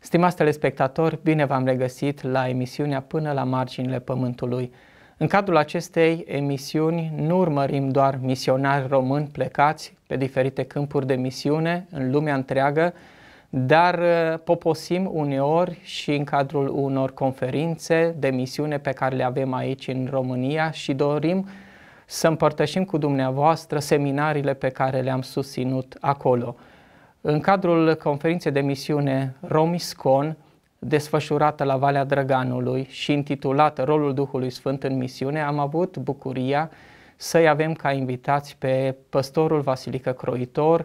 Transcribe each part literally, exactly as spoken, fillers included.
Stimați telespectatori, bine v-am regăsit la emisiunea Până la marginile Pământului. În cadrul acestei emisiuni nu urmărim doar misionari români plecați pe diferite câmpuri de misiune în lumea întreagă, dar poposim uneori și în cadrul unor conferințe de misiune pe care le avem aici în România și dorim să împărtășim cu dumneavoastră seminariile pe care le-am susținut acolo. În cadrul conferinței de misiune Romiscon, desfășurată la Valea Drăganului și intitulată Rolul Duhului Sfânt în misiune, am avut bucuria să-i avem ca invitați pe păstorul Vasilică Croitor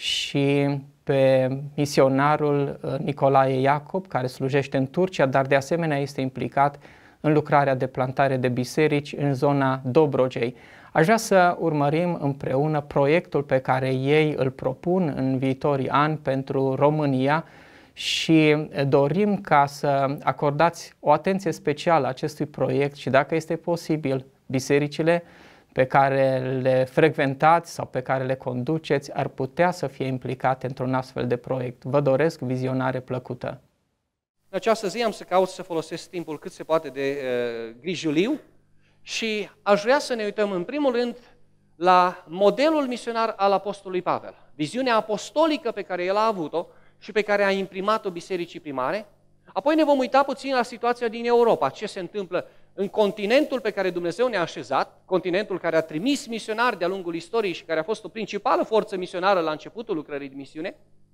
și pe misionarul Nicolae Iacob, care slujește în Turcia, dar de asemenea este implicat în lucrarea de plantare de biserici în zona Dobrogei. Aș vrea să urmărim împreună proiectul pe care ei îl propun în viitorii ani pentru România și dorim ca să acordați o atenție specială acestui proiect și, dacă este posibil, bisericile pe care le frecventați sau pe care le conduceți ar putea să fie implicate într-un astfel de proiect. Vă doresc vizionare plăcută. În această zi am să caut să folosesc timpul cât se poate de uh, grijuliu și aș vrea să ne uităm în primul rând la modelul misionar al apostolului Pavel, viziunea apostolică pe care el a avut-o și pe care a imprimat-o bisericii primare. Apoi ne vom uita puțin la situația din Europa, ce se întâmplă în continentul pe care Dumnezeu ne-a așezat, continentul care a trimis misionari de-a lungul istoriei și care a fost o principală forță misionară la începutul lucrării de misiune,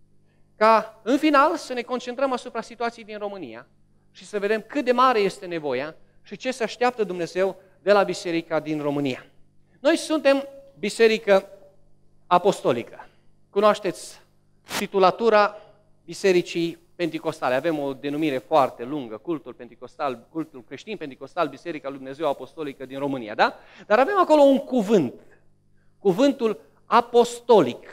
ca în final să ne concentrăm asupra situației din România și să vedem cât de mare este nevoia și ce se așteaptă Dumnezeu de la biserica din România. Noi suntem biserică apostolică. Cunoașteți titulatura bisericii penticostale. Avem o denumire foarte lungă, cultul penticostal, cultul creștin penticostal, Biserica lui Dumnezeu Apostolică din România, da? Dar avem acolo un cuvânt, cuvântul apostolic.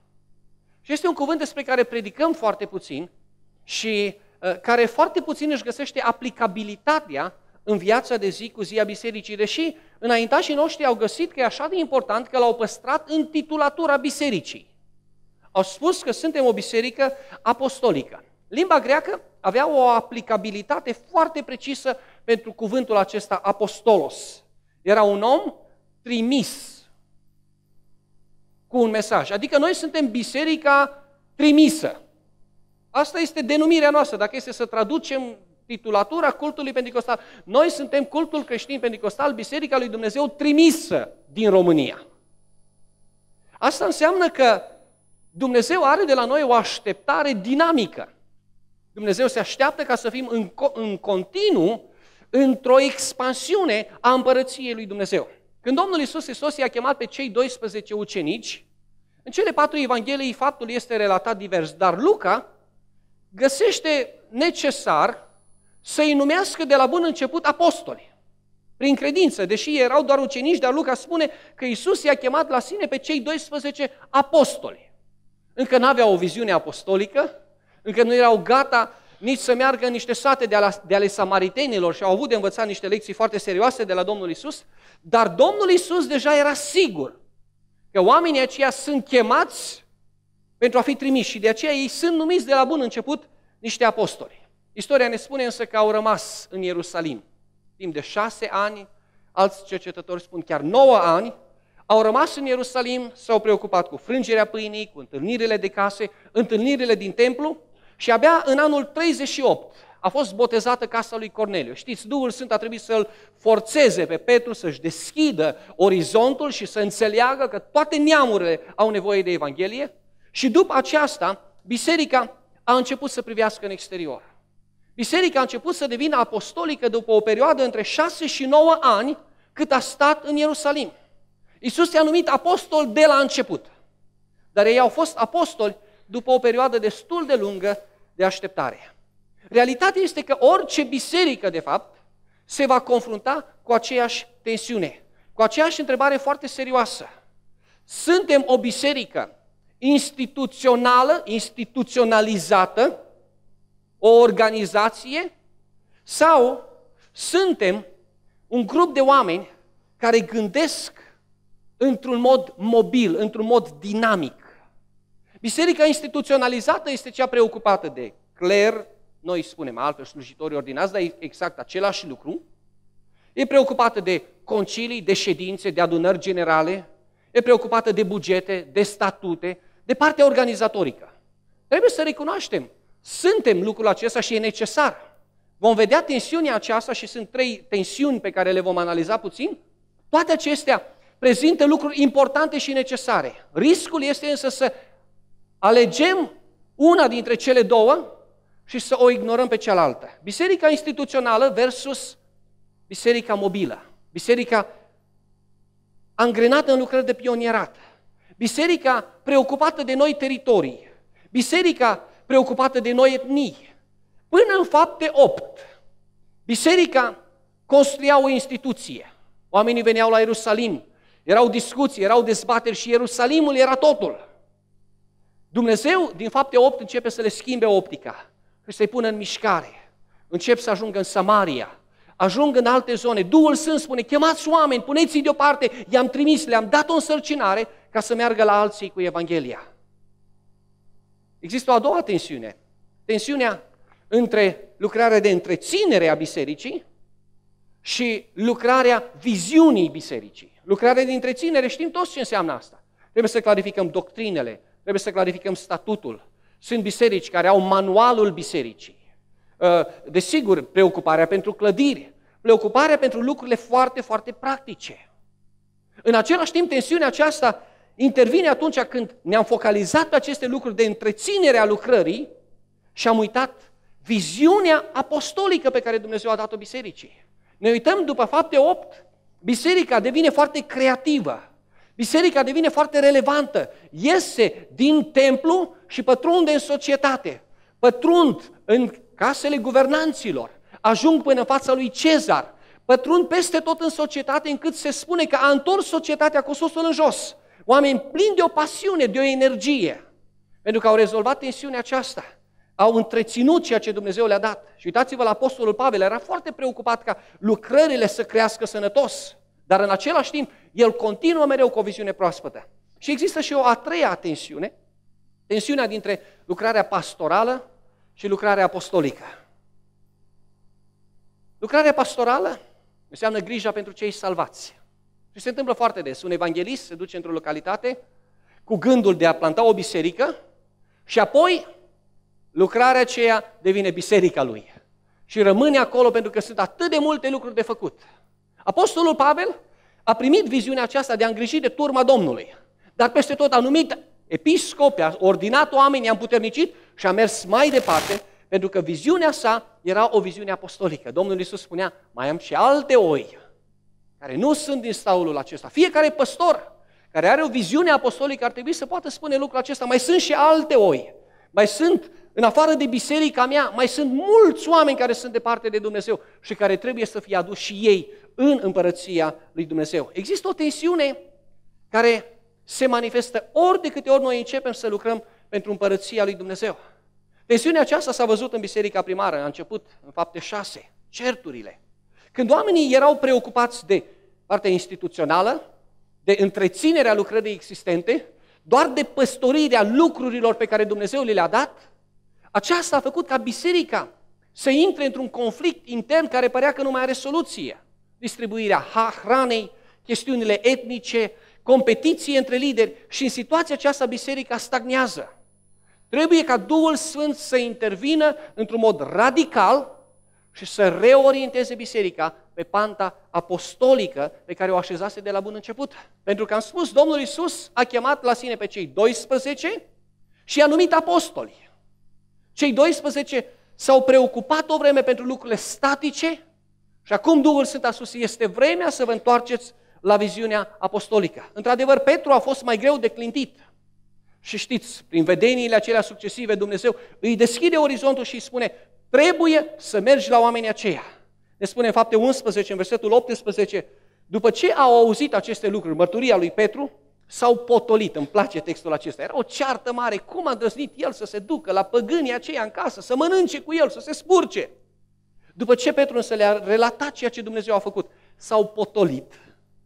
Și este un cuvânt despre care predicăm foarte puțin și uh, care foarte puțin își găsește aplicabilitatea în viața de zi cu zi a bisericii, deși înaintașii noștri au găsit că e așa de important că l-au păstrat în titulatura bisericii. Au spus că suntem o biserică apostolică. Limba greacă avea o aplicabilitate foarte precisă pentru cuvântul acesta apostolos. Era un om trimis cu un mesaj. Adică noi suntem biserica trimisă. Asta este denumirea noastră, dacă este să traducem titulatura cultului penticostal. Noi suntem cultul creștin penticostal, Biserica lui Dumnezeu trimisă din România. Asta înseamnă că Dumnezeu are de la noi o așteptare dinamică. Dumnezeu se așteaptă ca să fim în, în continuu într-o expansiune a împărăției lui Dumnezeu. Când Domnul Iisus Hristos i-a chemat pe cei doisprezece ucenici, în cele patru evanghelii faptul este relatat divers, dar Luca găsește necesar să-i numească de la bun început apostoli. Prin credință, deși erau doar ucenici, dar Luca spune că Iisus i-a chemat la sine pe cei doisprezece apostoli. Încă n-aveau o viziune apostolică, încă nu erau gata nici să meargă în niște sate de ale, de ale samaritenilor și au avut de învățat niște lecții foarte serioase de la Domnul Iisus, dar Domnul Iisus deja era sigur că oamenii aceia sunt chemați pentru a fi trimiși și de aceea ei sunt numiți de la bun început niște apostoli. Istoria ne spune însă că au rămas în Ierusalim timp de șase ani, alți cercetători spun chiar nouă ani, au rămas în Ierusalim, s-au preocupat cu frângerea pâinii, cu întâlnirile de case, întâlnirile din templu și abia în anul treizeci și opt a fost botezată casa lui Corneliu. Știți, Duhul Sfânt a trebuit să-l forțeze pe Petru să-și deschidă orizontul și să înțeleagă că toate neamurile au nevoie de Evanghelie și după aceasta biserica a început să privească în exterior. Biserica a început să devină apostolică după o perioadă între șase și nouă ani cât a stat în Ierusalim. Iisus i-a numit apostol de la început, dar ei au fost apostoli după o perioadă destul de lungă de așteptare. Realitatea este că orice biserică, de fapt, se va confrunta cu aceeași tensiune, cu aceeași întrebare foarte serioasă. Suntem o biserică instituțională, instituționalizată, o organizație, sau suntem un grup de oameni care gândesc într-un mod mobil, într-un mod dinamic? Biserica instituționalizată este cea preocupată de cler, noi spunem altfel slujitorii ordinați, dar e exact același lucru. E preocupată de concilii, de ședințe, de adunări generale, e preocupată de bugete, de statute, de partea organizatorică. Trebuie să recunoaștem, suntem lucrul acesta și e necesar. Vom vedea tensiunea aceasta și sunt trei tensiuni pe care le vom analiza puțin. Toate acestea prezintă lucruri importante și necesare. Riscul este însă să alegem una dintre cele două și să o ignorăm pe cealaltă. Biserica instituțională versus biserica mobilă. Biserica angrenată în lucrări de pionierat. Biserica preocupată de noi teritorii. Biserica preocupată de noi etnii. Până în Fapte opt, biserica construia o instituție. Oamenii veneau la Ierusalim, erau discuții, erau dezbateri și Ierusalimul era totul. Dumnezeu, din Fapte opt, începe să le schimbe optica și să-i pună în mișcare. Încep să ajungă în Samaria, ajung în alte zone. Duhul Sfânt spune, chemați oameni, puneți-i deoparte, i-am trimis, le-am dat o însărcinare ca să meargă la alții cu Evanghelia. Există o a doua tensiune, tensiunea între lucrarea de întreținere a bisericii și lucrarea viziunii bisericii. Lucrarea de întreținere, știm toți ce înseamnă asta. Trebuie să clarificăm doctrinele, trebuie să clarificăm statutul. Sunt biserici care au manualul bisericii. Desigur, preocuparea pentru clădiri, preocuparea pentru lucrurile foarte, foarte practice. În același timp, tensiunea aceasta intervine atunci când ne-am focalizat pe aceste lucruri de întreținere a lucrării și am uitat viziunea apostolică pe care Dumnezeu a dat-o bisericii. Ne uităm după Fapte opt, biserica devine foarte creativă, biserica devine foarte relevantă, iese din templu și pătrunde în societate, pătrund în casele guvernanților, ajung până în fața lui Cezar, pătrund peste tot în societate încât se spune că a întors societatea cu susul în jos. Oameni plini de o pasiune, de o energie, pentru că au rezolvat tensiunea aceasta. Au întreținut ceea ce Dumnezeu le-a dat. Și uitați-vă la apostolul Pavel, era foarte preocupat ca lucrările să crească sănătos, dar în același timp, el continuă mereu cu o viziune proaspătă. Și există și o a treia tensiune, tensiunea dintre lucrarea pastorală și lucrarea apostolică. Lucrarea pastorală înseamnă grija pentru cei salvați. Și se întâmplă foarte des. Un evanghelist se duce într-o localitate cu gândul de a planta o biserică și apoi lucrarea aceea devine biserica lui. Și rămâne acolo pentru că sunt atât de multe lucruri de făcut. Apostolul Pavel a primit viziunea aceasta de a îngriji de turma Domnului. Dar peste tot a numit episcopi, a ordinat oameni, i-a împuternicit și a mers mai departe pentru că viziunea sa era o viziune apostolică. Domnul Iisus spunea, mai am și alte oi care nu sunt din staulul acesta. Fiecare păstor care are o viziune apostolică ar trebui să poată spune lucrul acesta. Mai sunt și alte oi. Mai sunt, în afară de biserica mea, mai sunt mulți oameni care sunt departe de Dumnezeu și care trebuie să fie aduși și ei în împărăția lui Dumnezeu. Există o tensiune care se manifestă ori de câte ori noi începem să lucrăm pentru împărăția lui Dumnezeu. Tensiunea aceasta s-a văzut în biserica primară, a început în Fapte șase, certurile. Când oamenii erau preocupați de partea instituțională, de întreținerea lucrării existente, doar de păstorirea lucrurilor pe care Dumnezeu le-a dat, aceasta a făcut ca biserica să intre într-un conflict intern care părea că nu mai are soluție. Distribuirea hranei, chestiunile etnice, competiție între lideri și în situația aceasta biserica stagnează. Trebuie ca Duhul Sfânt să intervină într-un mod radical și să reorienteze biserica pe panta apostolică pe care o așezase de la bun început. Pentru că am spus, Domnul Iisus a chemat la sine pe cei doisprezece și i-a numit apostoli. Cei doisprezece s-au preocupat o vreme pentru lucrurile statice și acum Duhul Sfânt a spus, este vremea să vă întoarceți la viziunea apostolică. Într-adevăr, Petru a fost mai greu de clintit. Și știți, prin vedeniile acelea succesive, Dumnezeu îi deschide orizontul și îi spune, trebuie să mergi la oamenii aceia. Ne spune în Fapte unsprezece, în versetul optsprezece, după ce au auzit aceste lucruri, mărturia lui Petru, s-au potolit. Îmi place textul acesta. Era o ceartă mare. Cum a îndrăznit el să se ducă la păgânii aceia în casă, să mănânce cu el, să se spurce? După ce Petru însă le-a relatat ceea ce Dumnezeu a făcut, s-au potolit,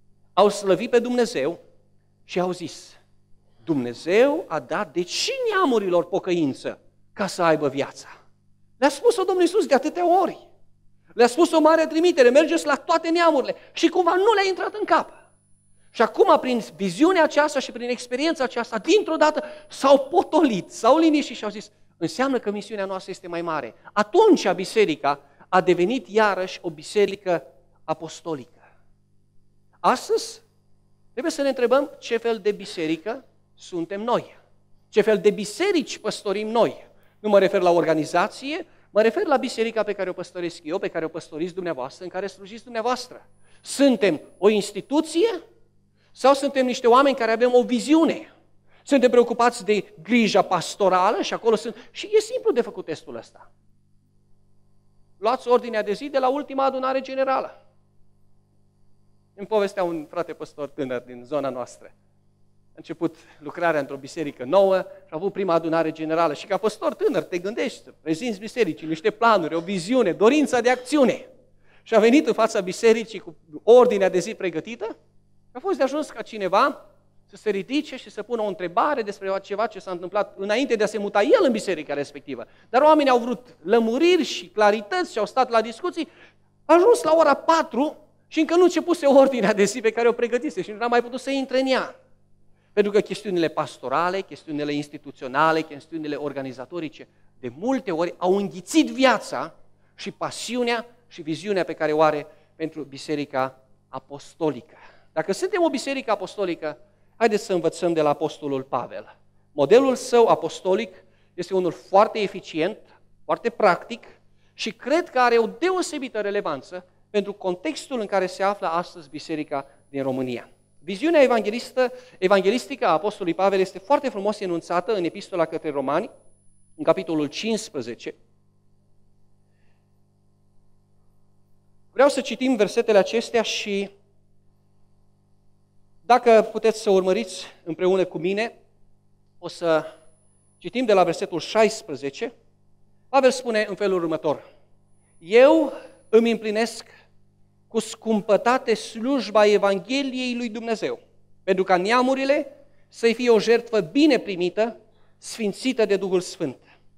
au slăvit pe Dumnezeu și au zis, Dumnezeu a dat deci și neamurilor pocăință ca să aibă viața. Le-a spus-o Domnul Iisus de atâtea ori. Le-a spus o mare trimitere, mergeți la toate neamurile și cumva nu le-a intrat în cap. Și acum, prin viziunea aceasta și prin experiența aceasta, dintr-o dată s-au potolit, s-au liniștit și au zis, înseamnă că misiunea noastră este mai mare. Atunci biserica a devenit iarăși o biserică apostolică. Astăzi trebuie să ne întrebăm ce fel de biserică suntem noi. Ce fel de biserici păstorim noi. Nu mă refer la organizație, mă refer la biserica pe care o păstoresc eu, pe care o păstoriți dumneavoastră, în care slujiți dumneavoastră. Suntem o instituție sau suntem niște oameni care avem o viziune? Suntem preocupați de grija pastorală și acolo sunt... Și e simplu de făcut testul ăsta. Luați ordinea de zi de la ultima adunare generală. Îmi povestea un frate păstor tânăr din zona noastră. A început lucrarea într-o biserică nouă și a avut prima adunare generală. Și ca păstor tânăr te gândești, prezinți bisericii, niște planuri, o viziune, dorința de acțiune. Și a venit în fața bisericii cu ordinea de zi pregătită. A fost de ajuns ca cineva să se ridice și să pună o întrebare despre ceva ce s-a întâmplat înainte de a se muta el în biserica respectivă. Dar oamenii au vrut lămuriri și clarități și au stat la discuții. A ajuns la ora patru și încă nu începuse ordinea de zi pe care o pregătise și nu a mai putut să intre în ea. Pentru că chestiunile pastorale, chestiunile instituționale, chestiunile organizatorice, de multe ori au înghițit viața și pasiunea și viziunea pe care o are pentru biserica apostolică. Dacă suntem o biserică apostolică, haideți să învățăm de la apostolul Pavel. Modelul său apostolic este unul foarte eficient, foarte practic și cred că are o deosebită relevanță pentru contextul în care se află astăzi biserica din România. Viziunea evanghelistă, evanghelistică a apostolului Pavel este foarte frumos enunțată în epistola către Romani, în capitolul cincisprezece. Vreau să citim versetele acestea și dacă puteți să urmăriți împreună cu mine, o să citim de la versetul șaisprezece. Pavel spune în felul următor: Eu îmi împlinesc cu scumpătate slujba Evangheliei lui Dumnezeu, pentru ca neamurile să-i fie o jertfă bine primită, sfințită de Duhul Sfânt.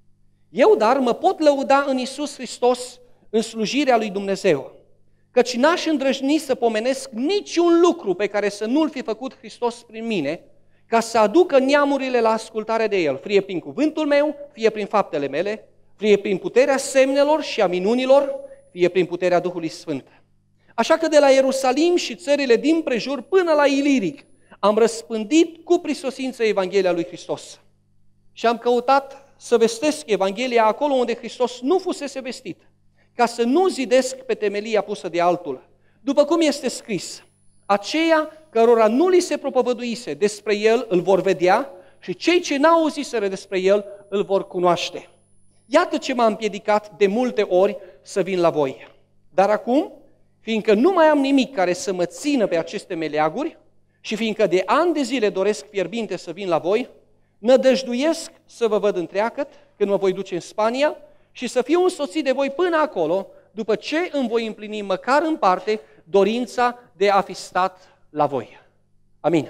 Eu, dar, mă pot lăuda în Iisus Hristos în slujirea lui Dumnezeu, căci n-aș îndrăjni să pomenesc niciun lucru pe care să nu-l fi făcut Hristos prin mine, ca să aducă neamurile la ascultare de El, fie prin cuvântul meu, fie prin faptele mele, fie prin puterea semnelor și a minunilor, fie prin puterea Duhului Sfânt. Așa că de la Ierusalim și țările din prejur până la Iliric am răspândit cu prisosință Evanghelia lui Hristos. Și am căutat să vestesc Evanghelia acolo unde Hristos nu fusese vestit, ca să nu zidesc pe temelia pusă de altul. După cum este scris, aceia cărora nu li se propovăduise despre El îl vor vedea și cei ce n-au auziseră despre El îl vor cunoaște. Iată ce m-a împiedicat de multe ori să vin la voi. Dar acum, fiindcă nu mai am nimic care să mă țină pe aceste meleaguri și fiindcă de ani de zile doresc fierbinte să vin la voi, nădăjduiesc să vă văd întreagăt când mă voi duce în Spania și să fiu însoțit de voi până acolo, după ce îmi voi împlini măcar în parte dorința de a fi stat la voi. Amin.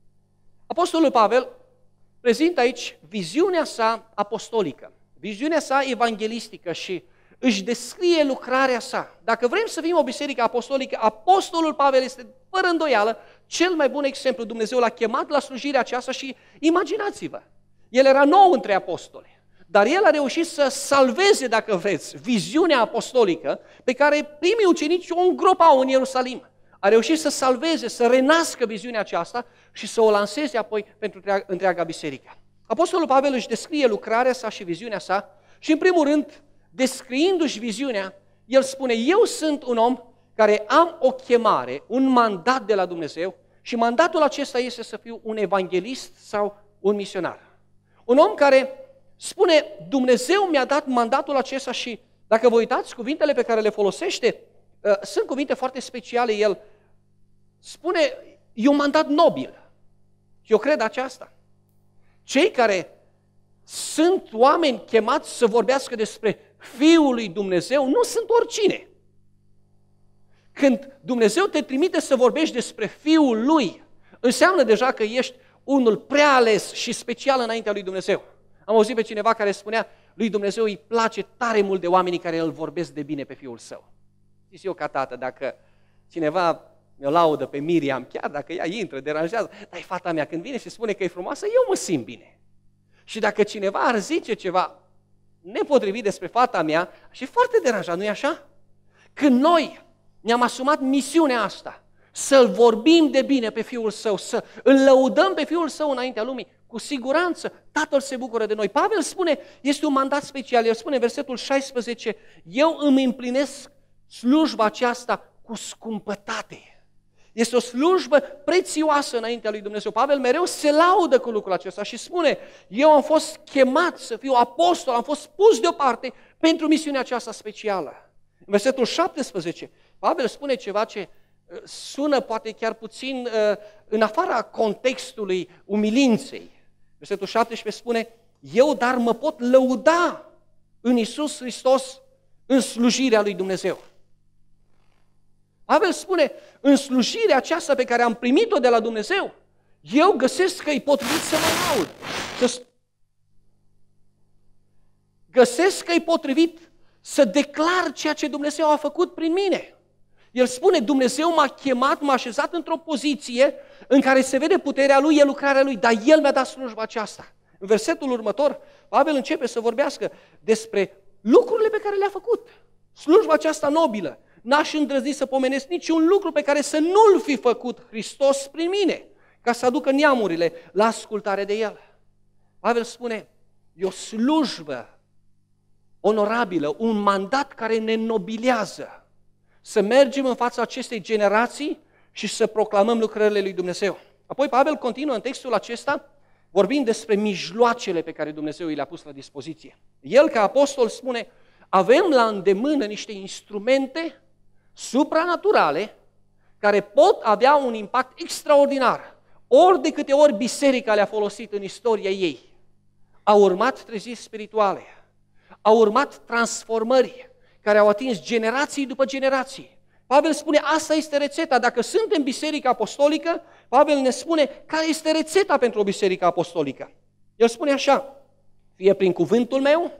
Apostolul Pavel prezintă aici viziunea sa apostolică, viziunea sa evanghelistică și își descrie lucrarea sa. Dacă vrem să fim o biserică apostolică, apostolul Pavel este, fără îndoială, cel mai bun exemplu. Dumnezeu l-a chemat la slujirea aceasta și imaginați-vă, el era nou între apostoli, dar el a reușit să salveze, dacă vreți, viziunea apostolică pe care primii ucenici o îngropau în Ierusalim. A reușit să salveze, să renască viziunea aceasta și să o lanseze apoi pentru întreaga biserică. Apostolul Pavel își descrie lucrarea sa și viziunea sa și, în primul rând, descriindu-și viziunea, el spune: eu sunt un om care am o chemare, un mandat de la Dumnezeu și mandatul acesta este să fiu un evanghelist sau un misionar. Un om care spune: Dumnezeu mi-a dat mandatul acesta și, dacă vă uitați, cuvintele pe care le folosește sunt cuvinte foarte speciale. El spune: e un mandat nobil. Eu cred aceasta. Cei care sunt oameni chemați să vorbească despre Fiul lui Dumnezeu nu sunt oricine. Când Dumnezeu te trimite să vorbești despre Fiul Lui, înseamnă deja că ești unul prea ales și special înaintea lui Dumnezeu. Am auzit pe cineva care spunea: lui Dumnezeu îi place tare mult de oamenii care îl vorbesc de bine pe Fiul Său. Știți, eu ca tată, dacă cineva mi-o laudă pe Miriam, chiar dacă ea intră, deranjează, dar e fata mea, când vine și spune că e frumoasă, eu mă simt bine. Și dacă cineva ar zice ceva nepotrivit despre fata mea, și e foarte deranjat, nu-i așa? Când noi ne-am asumat misiunea asta, să-L vorbim de bine pe Fiul Său, să îl lăudăm pe Fiul Său înaintea lumii, cu siguranță Tatăl se bucură de noi. Pavel spune, este un mandat special, el spune în versetul șaisprezece, eu îmi împlinesc slujba aceasta cu scumpătate. Este o slujbă prețioasă înaintea lui Dumnezeu. Pavel mereu se laudă cu lucrul acesta și spune, eu am fost chemat să fiu apostol, am fost pus deoparte pentru misiunea aceasta specială. În versetul șaptesprezece, Pavel spune ceva ce sună poate chiar puțin uh, în afara contextului umilinței. Versetul șaptesprezece spune, eu dar mă pot lăuda în Iisus Hristos în slujirea lui Dumnezeu. Pavel spune, în slujirea aceasta pe care am primit-o de la Dumnezeu, eu găsesc că e potrivit să mă laud. Să găsesc că e potrivit să declar ceea ce Dumnezeu a făcut prin mine. El spune, Dumnezeu m-a chemat, m-a așezat într-o poziție în care se vede puterea Lui, e lucrarea Lui, dar El mi-a dat slujba aceasta. În versetul următor, Pavel începe să vorbească despre lucrurile pe care le-a făcut. Slujba aceasta nobilă. N-aș îndrăzni să pomenesc niciun lucru pe care să nu-l fi făcut Hristos prin mine, ca să aducă neamurile la ascultare de El. Pavel spune, e o slujbă onorabilă, un mandat care ne nobilează. Să mergem în fața acestei generații și să proclamăm lucrările lui Dumnezeu. Apoi Pavel continuă în textul acesta vorbind despre mijloacele pe care Dumnezeu i le-a pus la dispoziție. El, ca apostol, spune, avem la îndemână niște instrumente supranaturale care pot avea un impact extraordinar. Ori de câte ori biserica le-a folosit în istoria ei. Au urmat treziri spirituale, au urmat transformări care au atins generații după generații. Pavel spune, asta este rețeta. Dacă suntem biserica apostolică, Pavel ne spune care este rețeta pentru o biserică apostolică. El spune așa, fie prin cuvântul meu,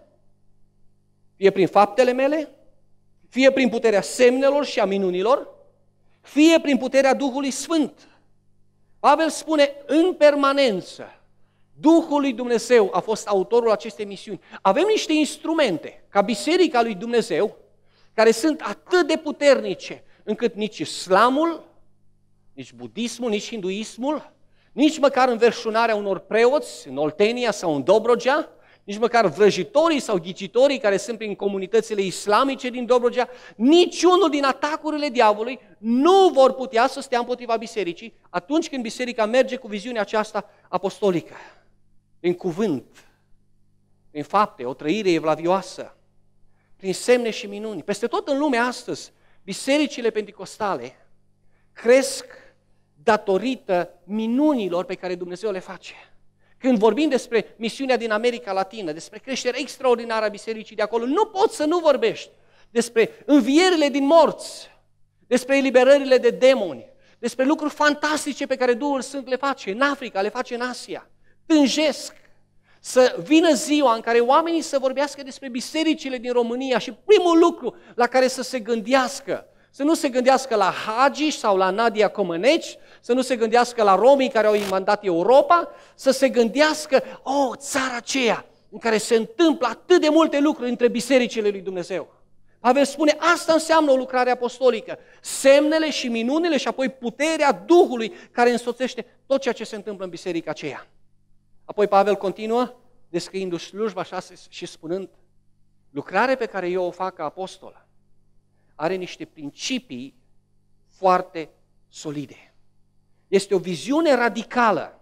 fie prin faptele mele, fie prin puterea semnelor și a minunilor, fie prin puterea Duhului Sfânt. Pavel spune în permanență, Duhul lui Dumnezeu a fost autorul acestei misiuni. Avem niște instrumente, ca biserica lui Dumnezeu, care sunt atât de puternice, încât nici islamul, nici budismul, nici hinduismul, nici măcar înverșunarea unor preoți în Oltenia sau în Dobrogea, nici măcar vrăjitorii sau ghicitorii care sunt prin comunitățile islamice din Dobrogea, niciunul din atacurile diavolului nu vor putea să stea împotriva bisericii atunci când biserica merge cu viziunea aceasta apostolică. Prin cuvânt, prin fapte, o trăire evlavioasă, prin semne și minuni. Peste tot în lume astăzi, bisericile penticostale cresc datorită minunilor pe care Dumnezeu le face. Când vorbim despre misiunea din America Latină, despre creșterea extraordinară a bisericii de acolo, nu poți să nu vorbești despre învierile din morți, despre eliberările de demoni, despre lucruri fantastice pe care Duhul Sfânt le face în Africa, le face în Asia. Tânjesc să vină ziua în care oamenii să vorbească despre bisericile din România și primul lucru la care să se gândească, să nu se gândească la Hagi sau la Nadia Comăneci, să nu se gândească la romii care au invadat Europa, să se gândească, oh, țara aceea în care se întâmplă atât de multe lucruri între bisericile lui Dumnezeu. Pavel spune, asta înseamnă o lucrare apostolică, semnele și minunile și apoi puterea Duhului care însoțește tot ceea ce se întâmplă în biserica aceea. Apoi Pavel continuă descriindu-și slujba așa și spunând, lucrarea pe care eu o fac ca apostol are niște principii foarte solide. Este o viziune radicală.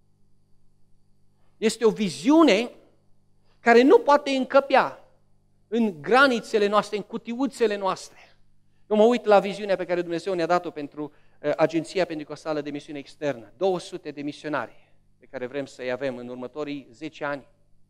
Este o viziune care nu poate încăpea în granițele noastre, în cutiuțele noastre. Eu mă uit la viziunea pe care Dumnezeu ne-a dat-o pentru uh, Agenția Pentecostală de Misiune Externă. două sute de misionari pe care vrem să-i avem în următorii zece ani.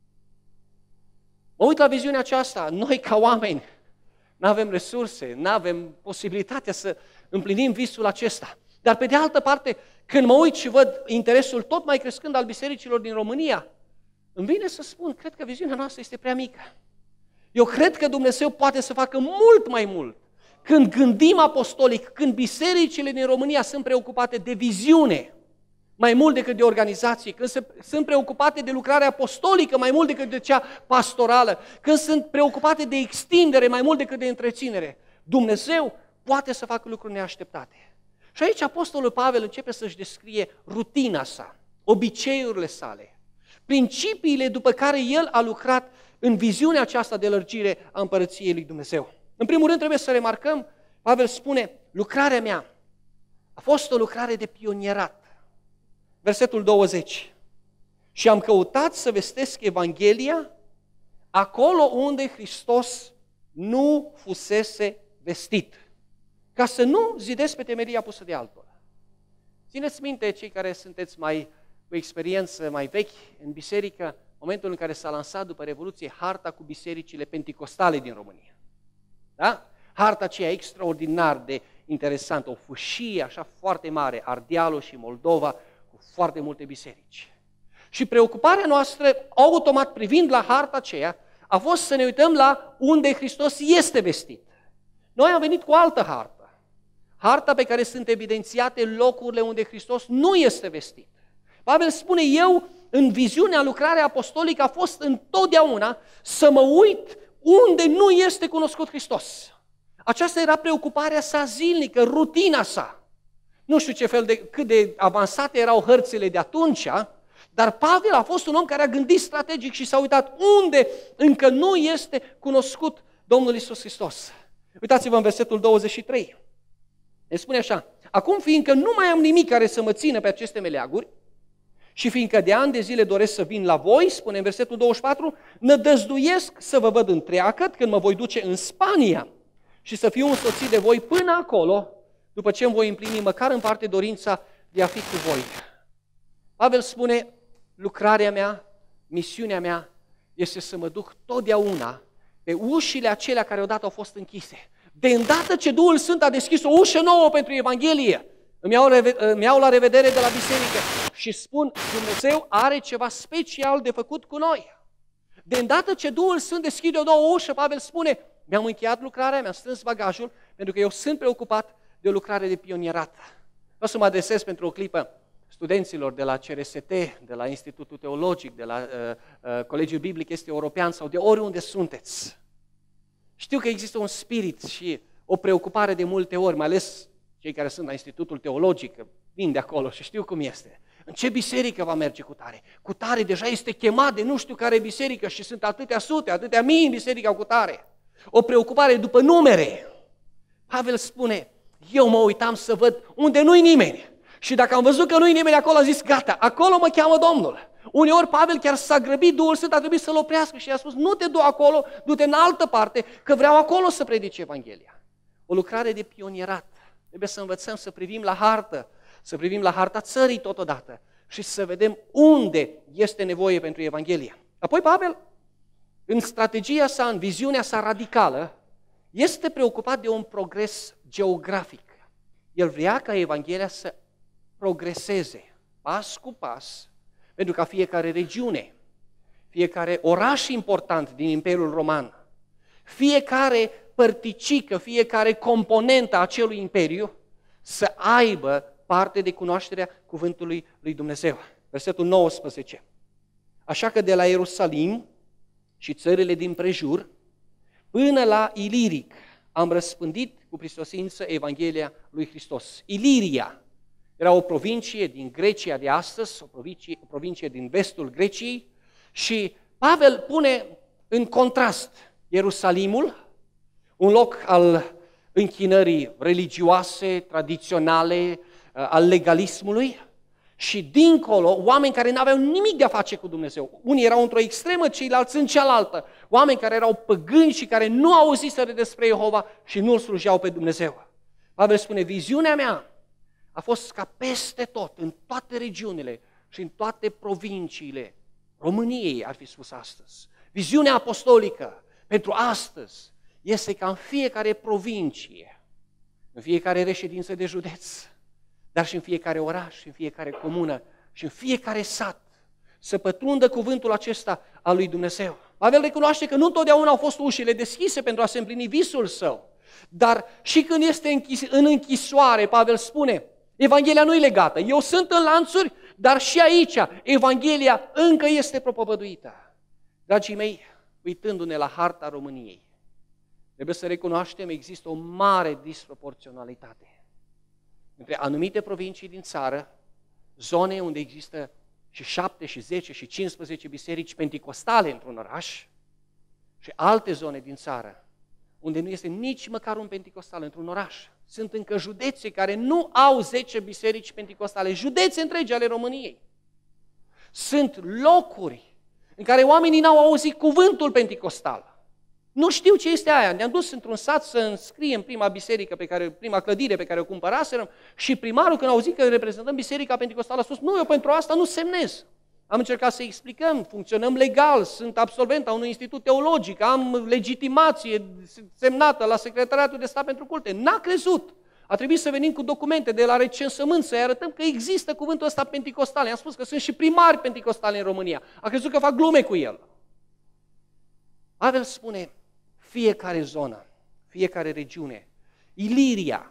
Mă uit la viziunea aceasta, noi ca oameni nu avem resurse, nu avem posibilitatea să împlinim visul acesta. Dar pe de altă parte, când mă uit și văd interesul tot mai crescând al bisericilor din România, îmi vine să spun, cred că viziunea noastră este prea mică. Eu cred că Dumnezeu poate să facă mult mai mult. Când gândim apostolic, când bisericile din România sunt preocupate de viziune, mai mult decât de organizație, când se, sunt preocupate de lucrarea apostolică, mai mult decât de cea pastorală, când sunt preocupate de extindere, mai mult decât de întreținere, Dumnezeu poate să facă lucruri neașteptate. Și aici apostolul Pavel începe să-și descrie rutina sa, obiceiurile sale, principiile după care el a lucrat în viziunea aceasta de lărgire a împărăției lui Dumnezeu. În primul rând trebuie să remarcăm, Pavel spune, lucrarea mea a fost o lucrare de pionierat. Versetul douăzeci. Și am căutat să vestesc Evanghelia acolo unde Hristos nu fusese vestit, ca să nu zidesc pe temelia pusă de altora. Țineți minte, cei care sunteți mai cu experiență mai vechi în biserică, momentul în care s-a lansat după Revoluție harta cu bisericile penticostale din România. Da? Harta aceea extraordinar de interesantă, o fâșie așa foarte mare, Ardealul și Moldova, cu foarte multe biserici. Și preocuparea noastră, automat privind la harta aceea, a fost să ne uităm la unde Hristos este vestit. Noi am venit cu o altă hartă, harta pe care sunt evidențiate locurile unde Hristos nu este vestit. Pavel spune, eu, în viziunea, lucrarea apostolică, a fost întotdeauna să mă uit unde nu este cunoscut Hristos. Aceasta era preocuparea sa zilnică, rutina sa. Nu știu ce fel de, cât de avansate erau hărțile de atunci, dar Pavel a fost un om care a gândit strategic și s-a uitat unde încă nu este cunoscut Domnul Iisus Hristos. Uitați-vă în versetul douăzeci și trei. Ne spune așa, acum fiindcă nu mai am nimic care să mă țină pe aceste meleaguri, și fiindcă de ani de zile doresc să vin la voi, spune în versetul douăzeci și patru, nădăjduiesc să vă văd întreagăt când mă voi duce în Spania și să fiu însoțit de voi până acolo, după ce îmi voi împlini măcar în parte dorința de a fi cu voi. Pavel spune, lucrarea mea, misiunea mea este să mă duc totdeauna pe ușile acelea care odată au fost închise. De îndată ce Duhul Sfânt a deschis o ușă nouă pentru Evanghelie, îmi iau, îmi iau la revedere de la biserică și spun, Dumnezeu are ceva special de făcut cu noi. De îndată ce Duhul Sfânt deschide o nouă ușă, Pavel spune, mi-am încheiat lucrarea, mi-am strâns bagajul, pentru că eu sunt preocupat de o lucrare de pionierat. Vreau să mă adresez pentru o clipă studenților de la C R S T, de la Institutul Teologic, de la uh, uh, Colegiul Biblic Este European sau de oriunde sunteți. Știu că există un spirit și o preocupare de multe ori, mai ales cei care sunt la Institutul Teologic, vin de acolo și știu cum este. În ce biserică va merge cu tare? Cu tare deja este chemat de nu știu care biserică și sunt atâtea sute, atâtea mii în biserica cu tare. O preocupare după numere. Pavel spune, eu mă uitam să văd unde nu-i nimeni. Și dacă am văzut că nu-i nimeni acolo, am zis, gata, acolo mă cheamă Domnul. Uneori Pavel chiar s-a grăbit, Duhul Sfânt a trebuit să-l oprească și i-a spus, nu te du acolo, du-te în altă parte, că vreau acolo să predice Evanghelia. O lucrare de pionierat. Trebuie să învățăm să privim la hartă, să privim la harta țării totodată și să vedem unde este nevoie pentru Evanghelie. Apoi Pavel, în strategia sa, în viziunea sa radicală, este preocupat de un progres geografic. El vrea ca Evanghelia să progreseze, pas cu pas, pentru ca fiecare regiune, fiecare oraș important din Imperiul Roman, fiecare părticică, fiecare componentă a acelui imperiu să aibă parte de cunoașterea cuvântului lui Dumnezeu. Versetul nouăsprezece. Așa că de la Ierusalim și țările din prejur până la Iliric am răspândit cu prisosință Evanghelia lui Hristos. Iliria era o provincie din Grecia de astăzi, o provincie, o provincie din vestul Greciei și Pavel pune în contrast Ierusalimul, un loc al închinării religioase, tradiționale, al legalismului și dincolo oameni care nu aveau nimic de a face cu Dumnezeu. Unii erau într-o extremă, ceilalți în cealaltă. Oameni care erau păgâni și care nu auziseră despre Jehova și nu îl slujeau pe Dumnezeu. Pavel spune, viziunea mea a fost ca peste tot, în toate regiunile și în toate provinciile României, ar fi spus astăzi. Viziunea apostolică pentru astăzi este ca în fiecare provincie, în fiecare reședință de județ, dar și în fiecare oraș, în fiecare comună și în fiecare sat, să pătrundă cuvântul acesta al lui Dumnezeu. Pavel recunoaște că nu întotdeauna au fost ușile deschise pentru a se împlini visul său, dar și când este închis, în închisoare, Pavel spune, Evanghelia nu e legată, eu sunt în lanțuri, dar și aici Evanghelia încă este propovăduită. Dragii mei, uitându-ne la harta României, trebuie să recunoaștem, există o mare disproporționalitate între anumite provincii din țară, zone unde există și șapte, și zece, și cincisprezece biserici penticostale într-un oraș, și alte zone din țară, unde nu este nici măcar un penticostal într-un oraș. Sunt încă județe care nu au zece biserici penticostale, județe întregi ale României. Sunt locuri în care oamenii n-au auzit cuvântul penticostal. Nu știu ce este aia. Ne-am dus într-un sat să înscriem prima biserică, pe care, prima clădire pe care o cumpăraserăm și primarul, când a auzit că reprezentăm biserica penticostală, a spus, nu, eu pentru asta nu semnez. Am încercat să explicăm, funcționăm legal, sunt absolvent a unui institut teologic, am legitimație semnată la Secretariatul de Stat pentru Culte. N-a crezut. A trebuit să venim cu documente de la recensământ, să-i arătăm că există cuvântul ăsta penticostal. I-am spus că sunt și primari penticostali în România. A crezut că fac glume cu el. Pavel spune, fiecare zonă, fiecare regiune, Iliria,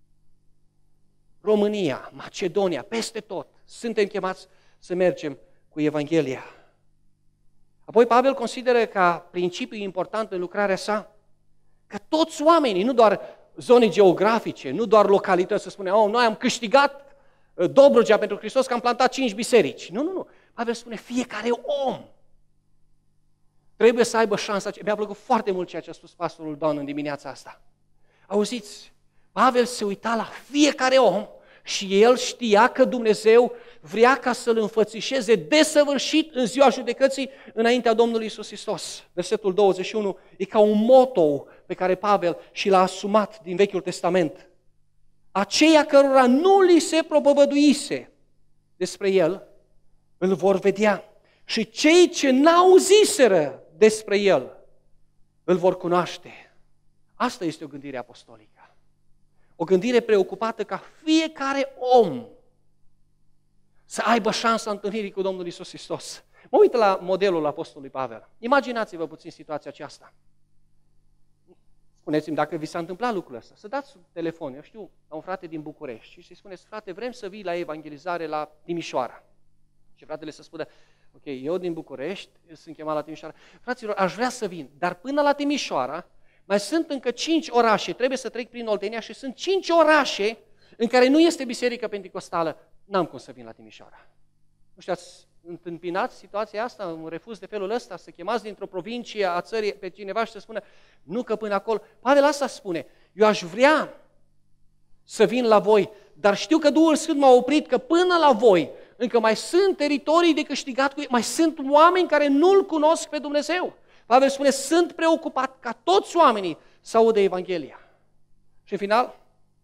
România, Macedonia, peste tot, suntem chemați să mergem cu Evanghelia. Apoi Pavel consideră ca principiu important în lucrarea sa că toți oamenii, nu doar zone geografice, nu doar localități, să spune, oh, noi am câștigat Dobrogea pentru Hristos că am plantat cinci biserici. Nu, nu, nu. Pavel spune, fiecare om trebuie să aibă șansa. Mi-a plăcut foarte mult ceea ce a spus pastorul Don în dimineața asta. Auziți, Pavel se uita la fiecare om și el știa că Dumnezeu vrea ca să-l înfățișeze desăvârșit în ziua judecății înaintea Domnului Iisus Hristos. Versetul douăzeci și unu e ca un motto pe care Pavel și l-a asumat din Vechiul Testament. Aceia cărora nu li se propovăduise despre el, îl vor vedea. Și cei ce n-auziseră despre el, îl vor cunoaște. Asta este o gândire apostolică. O gândire preocupată ca fiecare om să aibă șansa întâlnirii cu Domnul Iisus Hristos. Mă uit la modelul apostolului Pavel. Imaginați-vă puțin situația aceasta. Spuneți-mi dacă vi s-a întâmplat lucrul ăsta. Să dați un telefon, eu știu, la un frate din București și să-i spuneți, frate, vrem să vii la evangelizare la Timișoara. Și fratele să spună, ok, eu din București, sunt chemat la Timișoara. Fraților, aș vrea să vin, dar până la Timișoara mai sunt încă cinci orașe, trebuie să trec prin Oltenia și sunt cinci orașe în care nu este biserică penticostală. N-am cum să vin la Timișoara. Nu știu, ați întâmpinat situația asta, un refuz de felul ăsta, să chemați dintr-o provincie a țării pe cineva și să spună, nu că până acolo. Pavel asta spune, eu aș vrea să vin la voi, dar știu că Duhul Sfânt m-a oprit că până la voi încă mai sunt teritorii de câștigat cu ei, mai sunt oameni care nu-L cunosc pe Dumnezeu. Pavel spune, sunt preocupat ca toți oamenii să audă Evanghelia. Și în final,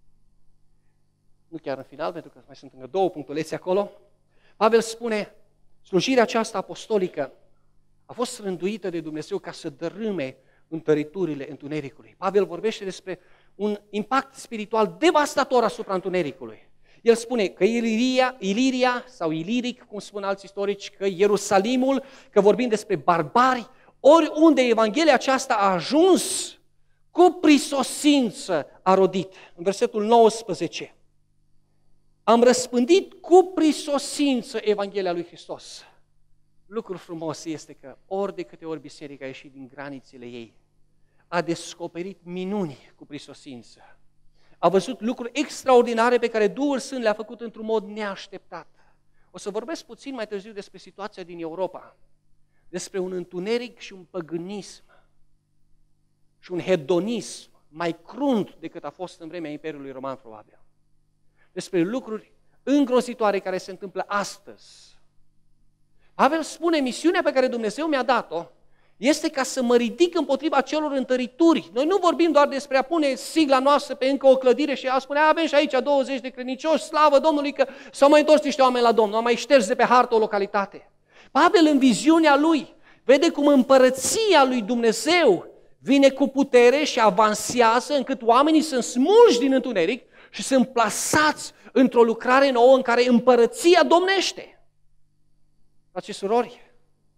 nu chiar în final, pentru că mai sunt încă două punctulețe acolo, Pavel spune, slujirea aceasta apostolică a fost rânduită de Dumnezeu ca să dărâme întăriturile întunericului. Pavel vorbește despre un impact spiritual devastator asupra întunericului. El spune că Iliria, Iliria sau Iliric, cum spun alți istorici, că Ierusalimul, că vorbim despre barbari, oriunde Evanghelia aceasta a ajuns, cu prisosință a rodit. În versetul nouăsprezece, am răspândit cu prisosință Evanghelia lui Hristos. Lucrul frumos este că ori de câte ori biserica a ieșit din granițele ei, a descoperit minuni cu prisosință. A văzut lucruri extraordinare pe care Duhul Sfânt le-a făcut într-un mod neașteptat. O să vorbesc puțin mai târziu despre situația din Europa, despre un întuneric și un păgânism și un hedonism mai crunt decât a fost în vremea Imperiului Roman, probabil. Despre lucruri îngrozitoare care se întâmplă astăzi. Pavel spune, misiunea pe care Dumnezeu mi-a dat-o este ca să mă ridic împotriva celor întărituri. Noi nu vorbim doar despre a pune sigla noastră pe încă o clădire și a spune, avem și aici douăzeci de credincioși, slavă Domnului că s-au mai întors niște oameni la Domnul, au mai șters de pe hartă o localitate. Pavel, în viziunea lui, vede cum împărăția lui Dumnezeu vine cu putere și avansează încât oamenii sunt smulși din întuneric și sunt plasați într-o lucrare nouă în care împărăția domnește. Frați și surori,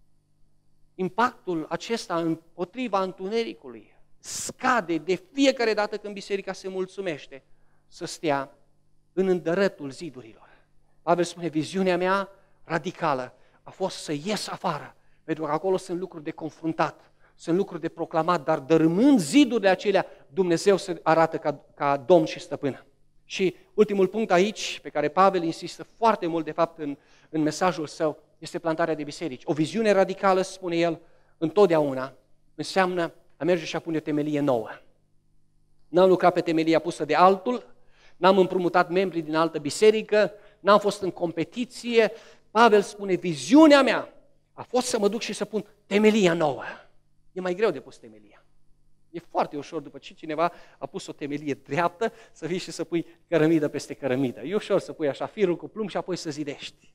impactul acesta împotriva întunericului scade de fiecare dată când biserica se mulțumește să stea în îndărătul zidurilor. Pavel spune, viziunea mea radicală a fost să ies afară, pentru că acolo sunt lucruri de confruntat, sunt lucruri de proclamat, dar dărâmând zidurile acelea, Dumnezeu se arată ca, ca Domn și Stăpân. Și ultimul punct aici, pe care Pavel insistă foarte mult, de fapt, în, în mesajul său, este plantarea de biserici. O viziune radicală, spune el, întotdeauna înseamnă a merge și a pune o temelie nouă. N-am lucrat pe temelia pusă de altul, n-am împrumutat membrii din altă biserică, n-am fost în competiție. Pavel spune, viziunea mea a fost să mă duc și să pun temelia nouă. E mai greu de pus temelia. E foarte ușor după ce cineva a pus o temelie dreaptă să vii și să pui cărămidă peste cărămidă. E ușor să pui așa firul cu plumb și apoi să zidești.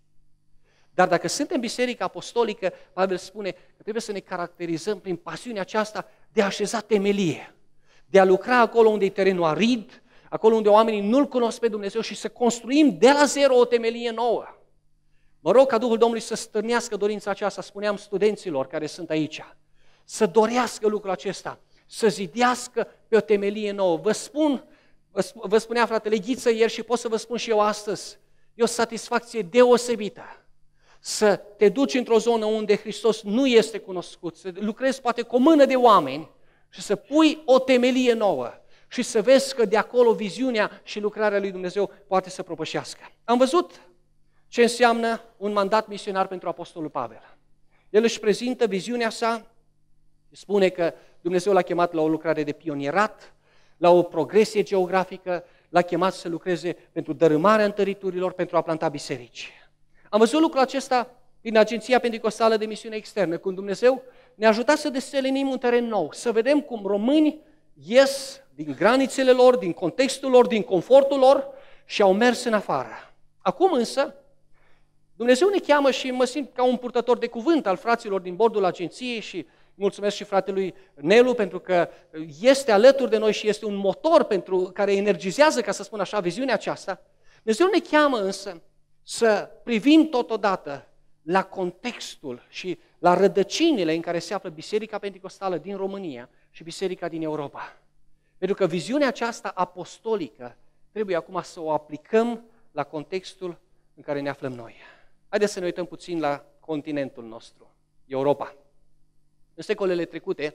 Dar dacă suntem biserica apostolică, Pavel spune că trebuie să ne caracterizăm prin pasiunea aceasta de a așeza temelie, de a lucra acolo unde e terenul arid, acolo unde oamenii nu-L cunosc pe Dumnezeu și să construim de la zero o temelie nouă. Mă rog ca Duhul Domnului să stârnească dorința aceasta, spuneam studenților care sunt aici, să dorească lucrul acesta, să zidească pe o temelie nouă. Vă spun, vă spunea fratele Ghiță ieri și pot să vă spun și eu astăzi, e o satisfacție deosebită să te duci într-o zonă unde Hristos nu este cunoscut, să lucrezi poate cu o mână de oameni și să pui o temelie nouă și să vezi că de acolo viziunea și lucrarea lui Dumnezeu poate să propășească. Am văzut ce înseamnă un mandat misionar pentru Apostolul Pavel. El își prezintă viziunea sa, spune că Dumnezeu l-a chemat la o lucrare de pionierat, la o progresie geografică, l-a chemat să lucreze pentru dărâmarea întăriturilor, pentru a planta biserici. Am văzut lucrul acesta din Agenția Pentecostală de Misiune Externă, când Dumnezeu ne-a ajutat să deselenim un teren nou, să vedem cum români ies din granițele lor, din contextul lor, din confortul lor și au mers în afară. Acum însă, Dumnezeu ne cheamă și mă simt ca un purtător de cuvânt al fraților din bordul agenției și mulțumesc și fratelui Nelu pentru că este alături de noi și este un motor pentru care energizează, ca să spun așa, viziunea aceasta. Dumnezeu ne cheamă însă să privim totodată la contextul și la rădăcinile în care se află Biserica Pentecostală din România și Biserica din Europa. Pentru că viziunea aceasta apostolică trebuie acum să o aplicăm la contextul în care ne aflăm noi. Haideți să ne uităm puțin la continentul nostru, Europa. În secolele trecute,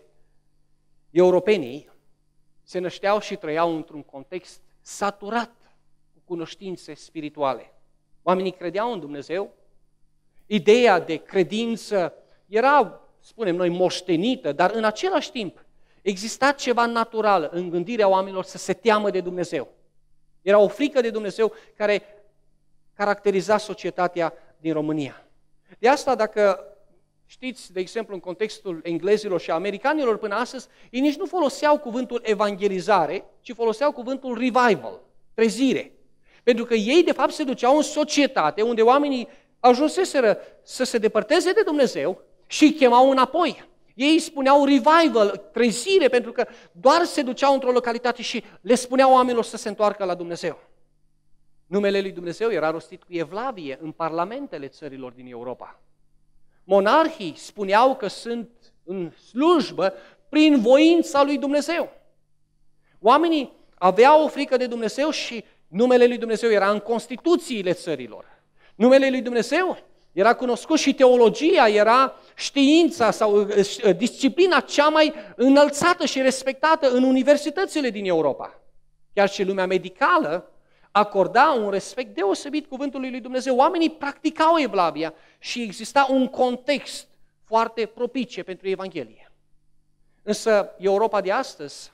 europenii se nășteau și trăiau într-un context saturat cu cunoștințe spirituale. Oamenii credeau în Dumnezeu, ideea de credință era, spunem noi, moștenită, dar în același timp exista ceva natural în gândirea oamenilor să se teamă de Dumnezeu. Era o frică de Dumnezeu care caracteriza societatea din România. De asta, dacă știți, de exemplu, în contextul englezilor și americanilor până astăzi, ei nici nu foloseau cuvântul evangelizare, ci foloseau cuvântul revival, trezire. Pentru că ei, de fapt, se duceau în societate unde oamenii ajunseseră să se depărteze de Dumnezeu și îi chemau înapoi. Ei spuneau revival, trezire, pentru că doar se duceau într-o localitate și le spuneau oamenilor să se întoarcă la Dumnezeu. Numele lui Dumnezeu era rostit cu evlavie în parlamentele țărilor din Europa. Monarhii spuneau că sunt în slujbă prin voința lui Dumnezeu. Oamenii aveau o frică de Dumnezeu și numele lui Dumnezeu era în Constituțiile țărilor. Numele lui Dumnezeu era cunoscut și teologia era știința sau disciplina cea mai înălțată și respectată în universitățile din Europa. Chiar și lumea medicală acorda un respect deosebit cuvântului lui Dumnezeu. Oamenii practicau evlavia și exista un context foarte propice pentru Evanghelie. Însă Europa de astăzi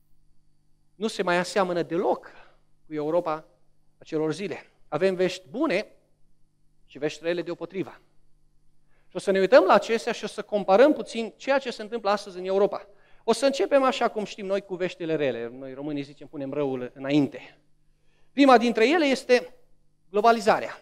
nu se mai aseamănă deloc cu Europa acelor zile. Avem vești bune și vești rele deopotriva. Și o să ne uităm la acestea și o să comparăm puțin ceea ce se întâmplă astăzi în Europa. O să începem așa cum știm noi cu veștile rele. Noi românii zicem, punem răul înainte. Prima dintre ele este globalizarea.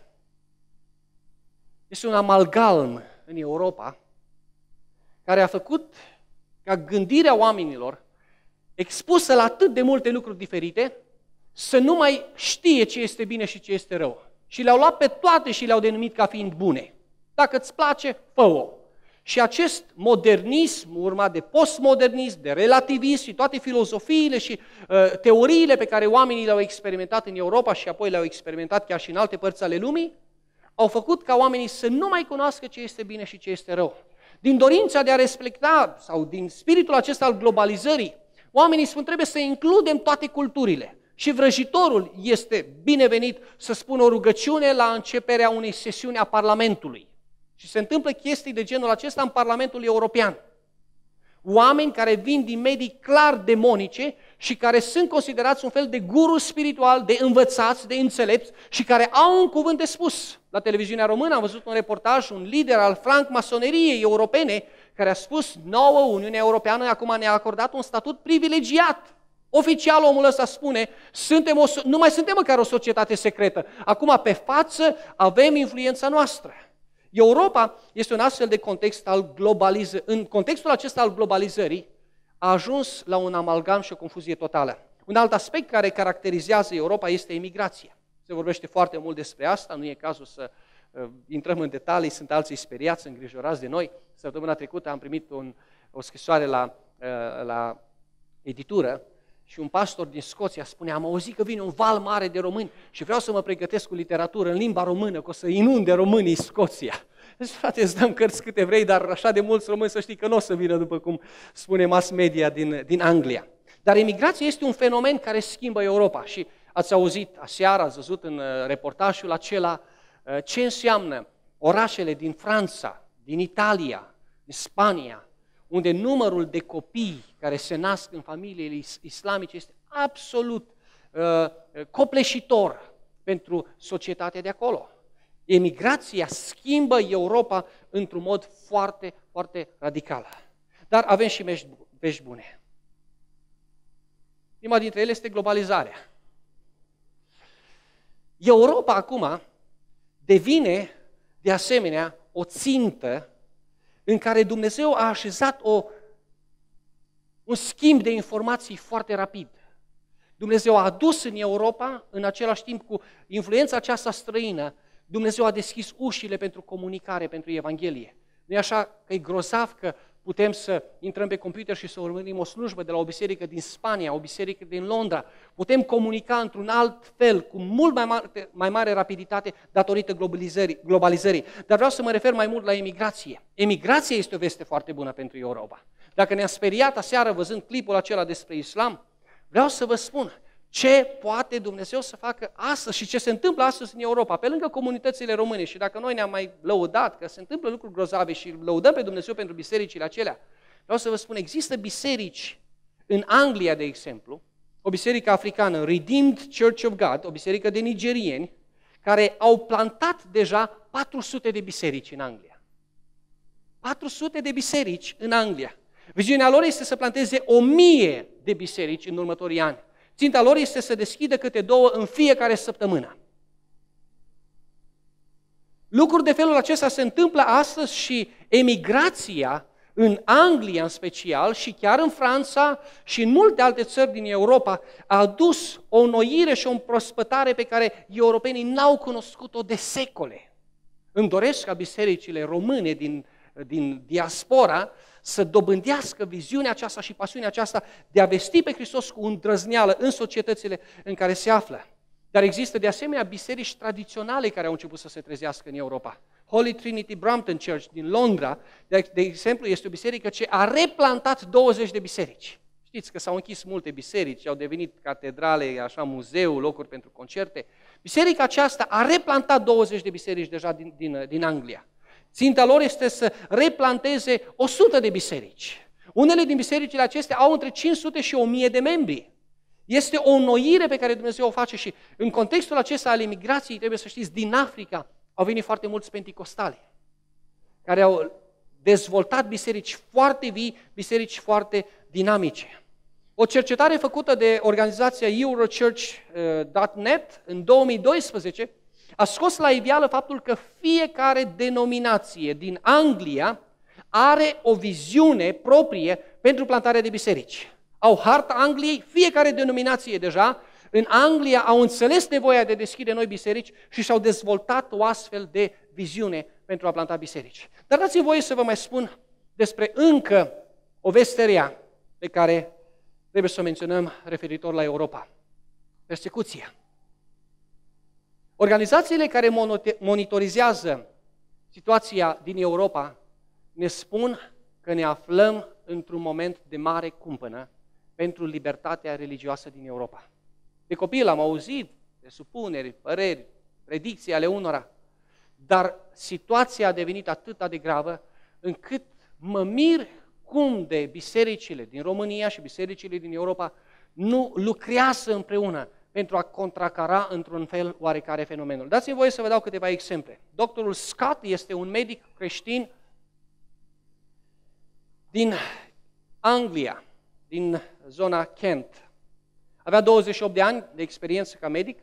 Este un amalgam în Europa care a făcut ca gândirea oamenilor expusă la atât de multe lucruri diferite să nu mai știe ce este bine și ce este rău. Și le-au luat pe toate și le-au denumit ca fiind bune. Dacă îți place, fă-o. Și acest modernism, urmat de postmodernism, de relativism și toate filozofiile și uh, teoriile pe care oamenii le-au experimentat în Europa și apoi le-au experimentat chiar și în alte părți ale lumii, au făcut ca oamenii să nu mai cunoască ce este bine și ce este rău. Din dorința de a respecta sau din spiritul acesta al globalizării, oamenii spun trebuie să includem toate culturile. Și vrăjitorul este binevenit să spună o rugăciune la începerea unei sesiuni a Parlamentului. Și se întâmplă chestii de genul acesta în Parlamentul European. Oameni care vin din medii clar demonice și care sunt considerați un fel de guru spiritual, de învățați, de înțelepți și care au un cuvânt de spus. La televiziunea română am văzut un reportaj, un lider al francmasoneriei europene care a spus nouă, Uniunea Europeană acum ne-a acordat un statut privilegiat. Oficial omul ăsta spune, suntem o, nu mai suntem măcar o societate secretă, acum pe față avem influența noastră. Europa este un astfel de context al globalizării. În contextul acesta al globalizării a ajuns la un amalgam și o confuzie totală. Un alt aspect care caracterizează Europa este emigrația. Se vorbește foarte mult despre asta, nu e cazul să uh, intrăm în detalii, sunt alții speriați, îngrijorați de noi. Săptămâna trecută am primit un, o scrisoare la, uh, la editură și un pastor din Scoția spune, am auzit că vine un val mare de români și vreau să mă pregătesc cu literatură în limba română, că o să inunde românii Scoția. Deci, frate, îți dăm cărți câte vrei, dar așa de mulți români să știi că nu o să vină, după cum spune mass media din, din Anglia. Dar emigrația este un fenomen care schimbă Europa și ați auzit aseară, ați văzut în reportajul acela ce înseamnă orașele din Franța, din Italia, din Spania, unde numărul de copii care se nasc în familiile islamice este absolut uh, copleșitor pentru societatea de acolo. Emigrația schimbă Europa într-un mod foarte, foarte radical. Dar avem și vești bune. Prima dintre ele este globalizarea. Europa acum devine, de asemenea, o țintă în care Dumnezeu a așezat o, un schimb de informații foarte rapid. Dumnezeu a adus în Europa, în același timp cu influența aceasta străină, Dumnezeu a deschis ușile pentru comunicare, pentru Evanghelie. Nu e așa că e grozav că putem să intrăm pe computer și să urmărim o slujbă de la o biserică din Spania, o biserică din Londra. Putem comunica într-un alt fel, cu mult mai mare, mai mare rapiditate, datorită globalizării, globalizării. Dar vreau să mă refer mai mult la emigrație. Emigrația este o veste foarte bună pentru Europa. Dacă ne-a speriat aseară văzând clipul acela despre islam, vreau să vă spun ce poate Dumnezeu să facă astăzi și ce se întâmplă astăzi în Europa, pe lângă comunitățile române. Și dacă noi ne-am mai lăudat că se întâmplă lucruri grozave și lăudăm pe Dumnezeu pentru bisericile acelea, vreau să vă spun, există biserici în Anglia, de exemplu, o biserică africană, Redeemed Church of God, o biserică de nigerieni, care au plantat deja patru sute de biserici în Anglia. patru sute de biserici în Anglia. Viziunea lor este să planteze o mie de biserici în următorii ani. Ținta lor este să deschidă câte două în fiecare săptămână. Lucruri de felul acesta se întâmplă astăzi și emigrația în Anglia în special și chiar în Franța și în multe alte țări din Europa a adus o înnoire și o împrospătare pe care europenii n-au cunoscut-o de secole. Îmi doresc ca bisericile române din, din diaspora să dobândească viziunea aceasta și pasiunea aceasta de a vesti pe Hristos cu îndrăzneală în societățile în care se află. Dar există de asemenea biserici tradiționale care au început să se trezească în Europa. Holy Trinity Brampton Church din Londra, de, de exemplu, este o biserică ce a replantat douăzeci de biserici. Știți că s-au închis multe biserici, au devenit catedrale, așa, muzeu, locuri pentru concerte. Biserica aceasta a replantat douăzeci de biserici deja din, din, din Anglia. Ținta lor este să replanteze o sută de biserici. Unele din bisericile acestea au între cinci sute și o mie de membri. Este o înnoire pe care Dumnezeu o face și în contextul acesta al emigrației, trebuie să știți, din Africa au venit foarte mulți penticostali, care au dezvoltat biserici foarte vii, biserici foarte dinamice. O cercetare făcută de organizația Eurochurch punct net în două mii doisprezece a scos la iveală faptul că fiecare denominație din Anglia are o viziune proprie pentru plantarea de biserici. Au harta Angliei, fiecare denominație deja, în Anglia au înțeles nevoia de deschide noi biserici și și-au dezvoltat o astfel de viziune pentru a planta biserici. Dar dați-mi voie să vă mai spun despre încă o veste rea pe care trebuie să o menționăm referitor la Europa. Persecuția. Organizațiile care monitorizează situația din Europa ne spun că ne aflăm într-un moment de mare cumpănă pentru libertatea religioasă din Europa. De copil am auzit presupuneri, păreri, predicții ale unora, dar situația a devenit atât de gravă încât mă mir cum de bisericile din România și bisericile din Europa nu lucrează împreună pentru a contracara într-un fel oarecare fenomenul. Dați-mi voie să vă dau câteva exemple. Doctorul Scott este un medic creștin din Anglia, din zona Kent. Avea douăzeci și opt de ani de experiență ca medic.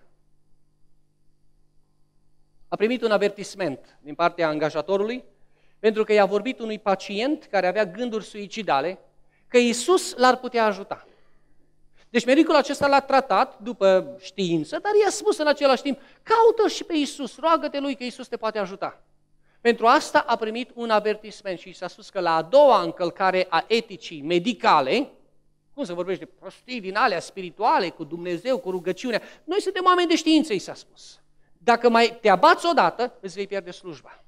A primit un avertisment din partea angajatorului pentru că i-a vorbit unui pacient care avea gânduri suicidale că Iisus l-ar putea ajuta. Deci medicul acesta l-a tratat după știință, dar i-a spus în același timp, caută și pe Iisus, roagă-te lui că Iisus te poate ajuta. Pentru asta a primit un avertisment și i s-a spus că la a doua încălcare a eticii medicale, cum se vorbește de prostii din alea spirituale, cu Dumnezeu, cu rugăciunea, noi suntem oameni de știință, i s-a spus. Dacă mai te abați odată, îți vei pierde slujba.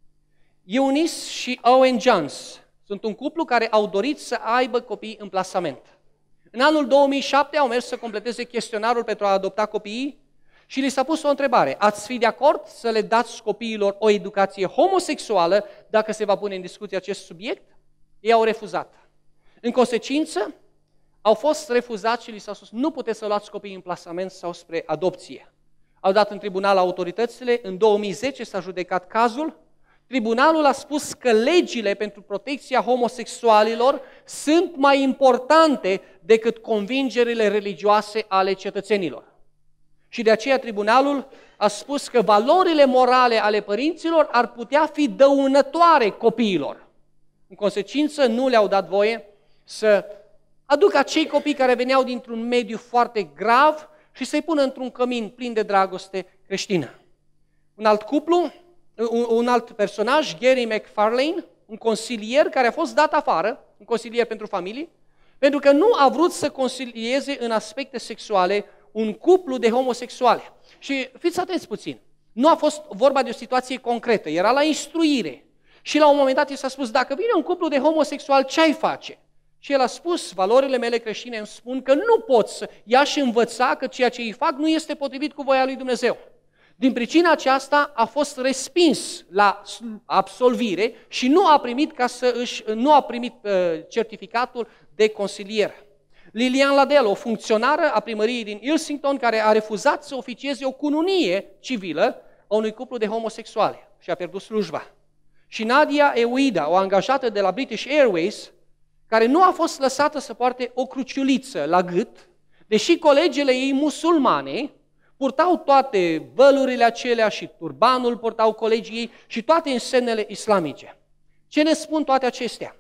Eunice și Owen Jones sunt un cuplu care au dorit să aibă copii în plasament. În anul două mii șapte au mers să completeze chestionarul pentru a adopta copiii și li s-a pus o întrebare. Ați fi de acord să le dați copiilor o educație homosexuală dacă se va pune în discuție acest subiect? Ei au refuzat. În consecință, au fost refuzați și li s-a spus nu puteți să luați copiii în plasament sau spre adopție. Au dat în tribunal autoritățile, în două mii zece s-a judecat cazul. Tribunalul a spus că legile pentru protecția homosexualilor sunt mai importante decât convingerile religioase ale cetățenilor. Și de aceea tribunalul a spus că valorile morale ale părinților ar putea fi dăunătoare copiilor. În consecință, nu le-au dat voie să aducă acei copii care veneau dintr-un mediu foarte grav și să-i pună într-un cămin plin de dragoste creștină. Un alt cuplu, un, un alt personaj, Gary McFarlane, un consilier care a fost dat afară, un consilier pentru familie, pentru că nu a vrut să consilieze în aspecte sexuale un cuplu de homosexuale. Și fiți atenți puțin, nu a fost vorba de o situație concretă, era la instruire. Și la un moment dat i s-a spus, dacă vine un cuplu de homosexual, ce ai face? Și el a spus, valorile mele creștine îmi spun că nu pot să i-aș învăța că ceea ce îi fac nu este potrivit cu voia lui Dumnezeu. Din pricina aceasta a fost respins la absolvire și nu a primit, ca să își, nu a primit uh, certificatul de consilier. Lilian Ladel, o funcționară a primăriei din Ilsington, care a refuzat să oficieze o cununie civilă a unui cuplu de homosexuale și a pierdut slujba. Și Nadia Euida, o angajată de la British Airways, care nu a fost lăsată să poarte o cruciuliță la gât, deși colegele ei musulmane purtau toate vălurile acelea și turbanul purtau colegii ei și toate însemnele islamice. Ce ne spun toate acestea?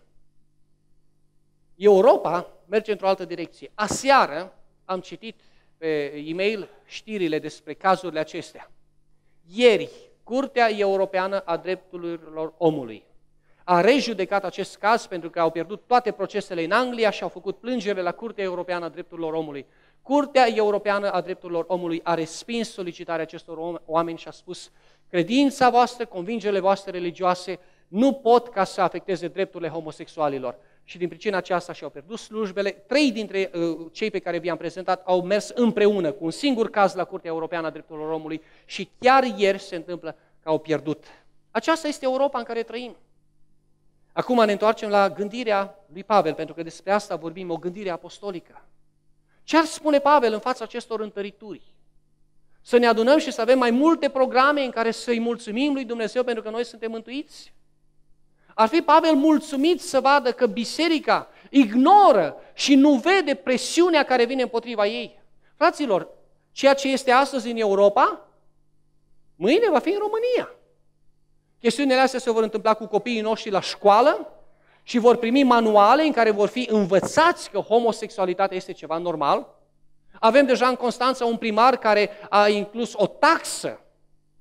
Europa merge într-o altă direcție. Aseară am citit pe e-mail știrile despre cazurile acestea. Ieri, Curtea Europeană a Drepturilor Omului a rejudecat acest caz pentru că au pierdut toate procesele în Anglia și au făcut plângere la Curtea Europeană a Drepturilor Omului. Curtea Europeană a Drepturilor Omului a respins solicitarea acestor oameni și a spus credința voastră, convingerile voastre religioase nu pot ca să afecteze drepturile homosexualilor. Și din pricina aceasta și-au pierdut slujbele. Trei dintre uh, cei pe care vi-am prezentat au mers împreună cu un singur caz la Curtea Europeană a Drepturilor Omului și chiar ieri se întâmplă că au pierdut. Aceasta este Europa în care trăim. Acum ne întoarcem la gândirea lui Pavel, pentru că despre asta vorbim, o gândire apostolică. Ce ar spune Pavel în fața acestor întărituri? Să ne adunăm și să avem mai multe programe în care să-i mulțumim lui Dumnezeu pentru că noi suntem mântuiți? Ar fi Pavel mulțumit să vadă că biserica ignoră și nu vede presiunea care vine împotriva ei? Fraților, ceea ce este astăzi în Europa, mâine va fi în România. Chestiunile astea se vor întâmpla cu copiii noștri la școală și vor primi manuale în care vor fi învățați că homosexualitatea este ceva normal. Avem deja în Constanța un primar care a inclus o taxă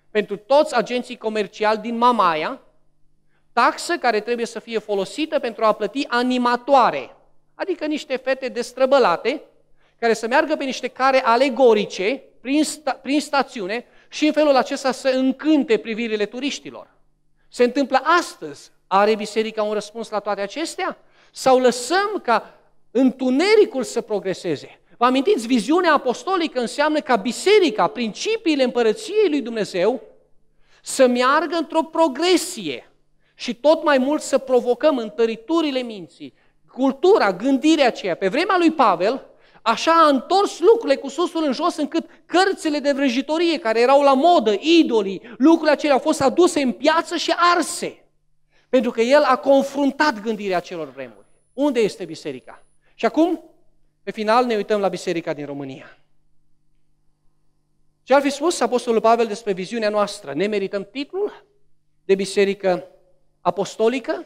pentru toți agenții comerciali din Mamaia, taxă care trebuie să fie folosită pentru a plăti animatoare, adică niște fete destrăbălate, care să meargă pe niște care alegorice prin, sta, prin stațiune și în felul acesta să încânte privirile turiștilor. Se întâmplă astăzi. Are biserica un răspuns la toate acestea? Sau lăsăm ca întunericul să progreseze? Vă amintiți, viziunea apostolică înseamnă ca biserica, principiile împărăției lui Dumnezeu, să meargă într-o progresie și tot mai mult să provocăm întăriturile minții, cultura, gândirea aceea. Pe vremea lui Pavel, așa a întors lucrurile cu susul în jos, încât cărțile de vrăjitorie care erau la modă, idolii, lucrurile acelea au fost aduse în piață și arse. Pentru că el a confruntat gândirea celor vremuri. Unde este biserica? Și acum, pe final, ne uităm la biserica din România. Ce ar fi spus Apostolul Pavel despre viziunea noastră? Ne merităm titlul de biserică apostolică?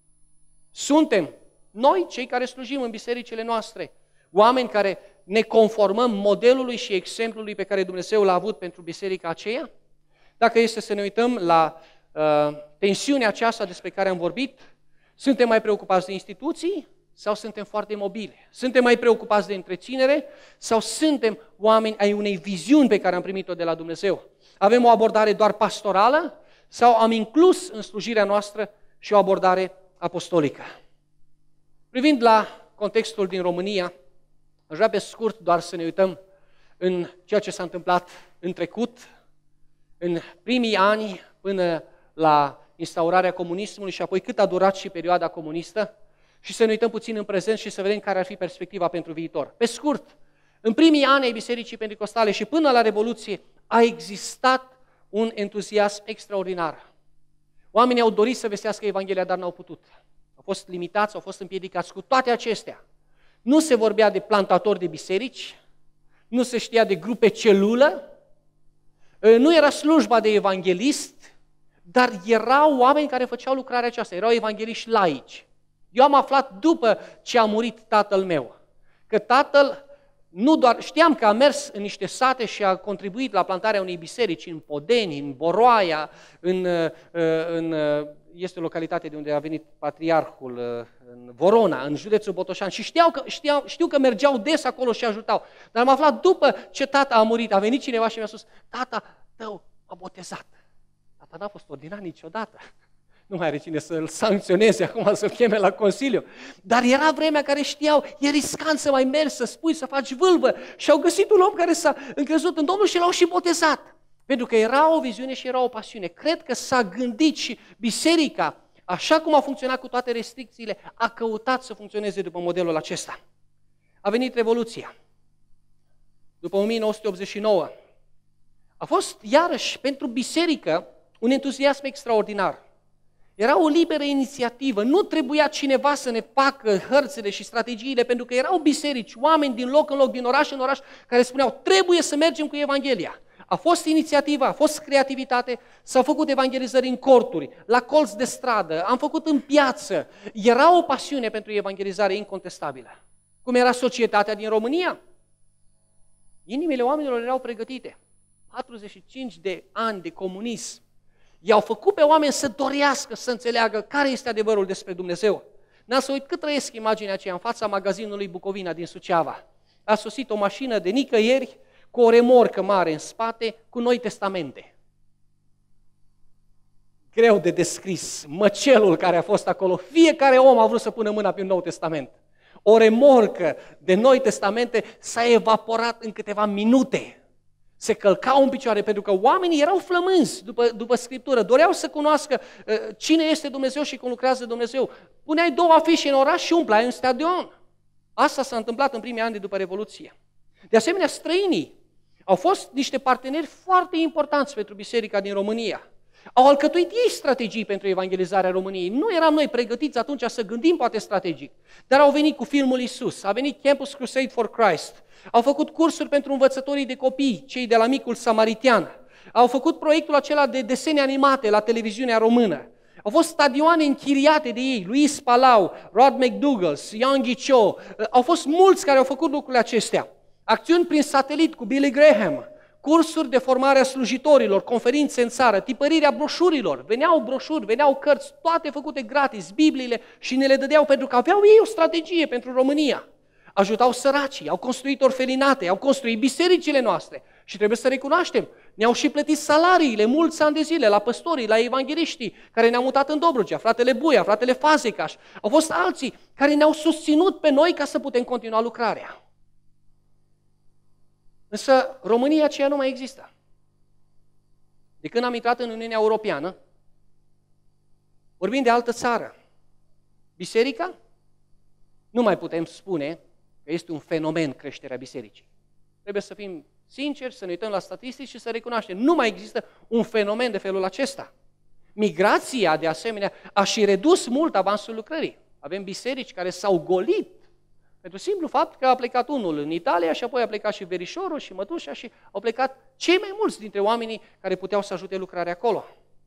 Suntem noi, cei care slujim în bisericile noastre, oameni care ne conformăm modelului și exemplului pe care Dumnezeu l-a avut pentru biserica aceea? Dacă este să ne uităm la uh, tensiunea aceasta despre care am vorbit, suntem mai preocupați de instituții sau suntem foarte mobile? Suntem mai preocupați de întreținere sau suntem oameni ai unei viziuni pe care am primit-o de la Dumnezeu? Avem o abordare doar pastorală sau am inclus în slujirea noastră și o abordare apostolică? Privind la contextul din România, aș vrea pe scurt doar să ne uităm în ceea ce s-a întâmplat în trecut, în primii ani până la instaurarea comunismului și apoi cât a durat și perioada comunistă și să ne uităm puțin în prezent și să vedem care ar fi perspectiva pentru viitor. Pe scurt, în primii ani ai Bisericii Penticostale și până la Revoluție a existat un entuziasm extraordinar. Oamenii au dorit să vestească Evanghelia, dar n-au putut. Au fost limitați, au fost împiedicați. Cu toate acestea, nu se vorbea de plantatori de biserici, nu se știa de grupe celulă, nu era slujba de evanghelist, dar erau oameni care făceau lucrarea aceasta, erau evangeliști laici. Eu am aflat după ce a murit tatăl meu, că tatăl, nu doar, știam că a mers în niște sate și a contribuit la plantarea unei biserici în Podeni, în Boroaia, în, în, este o localitate de unde a venit patriarhul, în Vorona, în județul Botoșan, și știau că, știau, știu că mergeau des acolo și ajutau. Dar am aflat după ce tata a murit, a venit cineva și mi-a spus, tata tău a botezat. Tata n-a fost ordinat niciodată. Nu mai are cine să-l sancționeze acum, să-l cheme la Consiliu. Dar era vremea care știau, e riscant să mai mergi, să spui, să faci vâlvă. Și au găsit un om care s-a încrezut în Domnul și l-au și botezat. Pentru că era o viziune și era o pasiune. Cred că s-a gândit și biserica, așa cum a funcționat cu toate restricțiile, a căutat să funcționeze după modelul acesta. A venit Revoluția. După o mie nouă sute optzeci și nouă. A fost iarăși pentru biserică un entuziasm extraordinar. Era o liberă inițiativă, nu trebuia cineva să ne facă hărțile și strategiile, pentru că erau biserici, oameni din loc în loc, din oraș în oraș, care spuneau, trebuie să mergem cu Evanghelia. A fost inițiativă, a fost creativitate, s-au făcut evangelizări în corturi, la colț de stradă, am făcut în piață. Era o pasiune pentru evangelizare incontestabilă. Cum era societatea din România? Inimile oamenilor erau pregătite. patruzeci și cinci de ani de comunism i-au făcut pe oameni să dorească să înțeleagă care este adevărul despre Dumnezeu. N-am să uit cât trăiesc imaginea aceea în fața magazinului Bucovina din Suceava. A sosit o mașină de nicăieri cu o remorcă mare în spate cu Noi Testamente. Greu de descris măcelul care a fost acolo. Fiecare om a vrut să pună mâna pe un Nou Testament. O remorcă de Noi Testamente s-a evaporat în câteva minute. Se călcau în picioare, pentru că oamenii erau flămânzi după, după Scriptură, doreau să cunoască uh, cine este Dumnezeu și cum lucrează Dumnezeu. Puneai două afișe în oraș și umplai un stadion. Asta s-a întâmplat în primii ani de după Revoluție. De asemenea, străinii au fost niște parteneri foarte importanți pentru biserica din România. Au alcătuit ei strategii pentru evangelizarea României. Nu eram noi pregătiți atunci să gândim poate strategic, dar au venit cu filmul Isus, a venit Campus Crusade for Christ, au făcut cursuri pentru învățătorii de copii, cei de la Micul Samaritian, au făcut proiectul acela de desene animate la televiziunea română, au fost stadioane închiriate de ei, Luis Palau, Rod McDougall, Yang Ghicio, au fost mulți care au făcut lucrurile acestea. Acțiuni prin satelit cu Billy Graham, cursuri de formare a slujitorilor, conferințe în țară, tipărirea broșurilor. Veneau broșuri, veneau cărți, toate făcute gratis, Bibliile, și ne le dădeau pentru că aveau ei o strategie pentru România. Ajutau săracii, au construit orfelinate, au construit bisericile noastre. Și trebuie să recunoaștem, ne-au și plătit salariile mulți ani de zile la păstorii, la evangeliștii care ne-au mutat în Dobrogea, fratele Buia, fratele Fazecaș. Au fost alții care ne-au susținut pe noi ca să putem continua lucrarea. Însă România aceea nu mai există. De când am intrat în Uniunea Europeană, vorbim de altă țară. Biserica? Nu mai putem spune că este un fenomen creșterea bisericii. Trebuie să fim sinceri, să ne uităm la statistici și să recunoaștem. Nu mai există un fenomen de felul acesta. Migrația, de asemenea, a și redus mult avansul lucrării. Avem biserici care s-au golit pentru simplu fapt că a plecat unul în Italia și apoi a plecat și verișorul și mătușa și au plecat cei mai mulți dintre oamenii care puteau să ajute lucrarea acolo.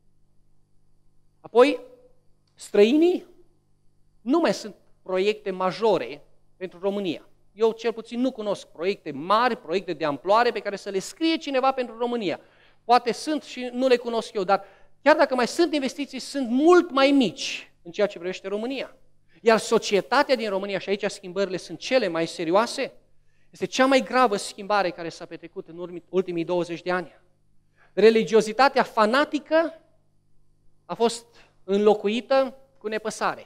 Apoi, străinii nu mai sunt proiecte majore pentru România. Eu cel puțin nu cunosc proiecte mari, proiecte de amploare pe care să le scrie cineva pentru România. Poate sunt și nu le cunosc eu, dar chiar dacă mai sunt investiții, sunt mult mai mici în ceea ce privește România. Iar societatea din România, și aici schimbările sunt cele mai serioase, este cea mai gravă schimbare care s-a petrecut în ultimii douăzeci de ani. Religiozitatea fanatică a fost înlocuită cu nepăsare.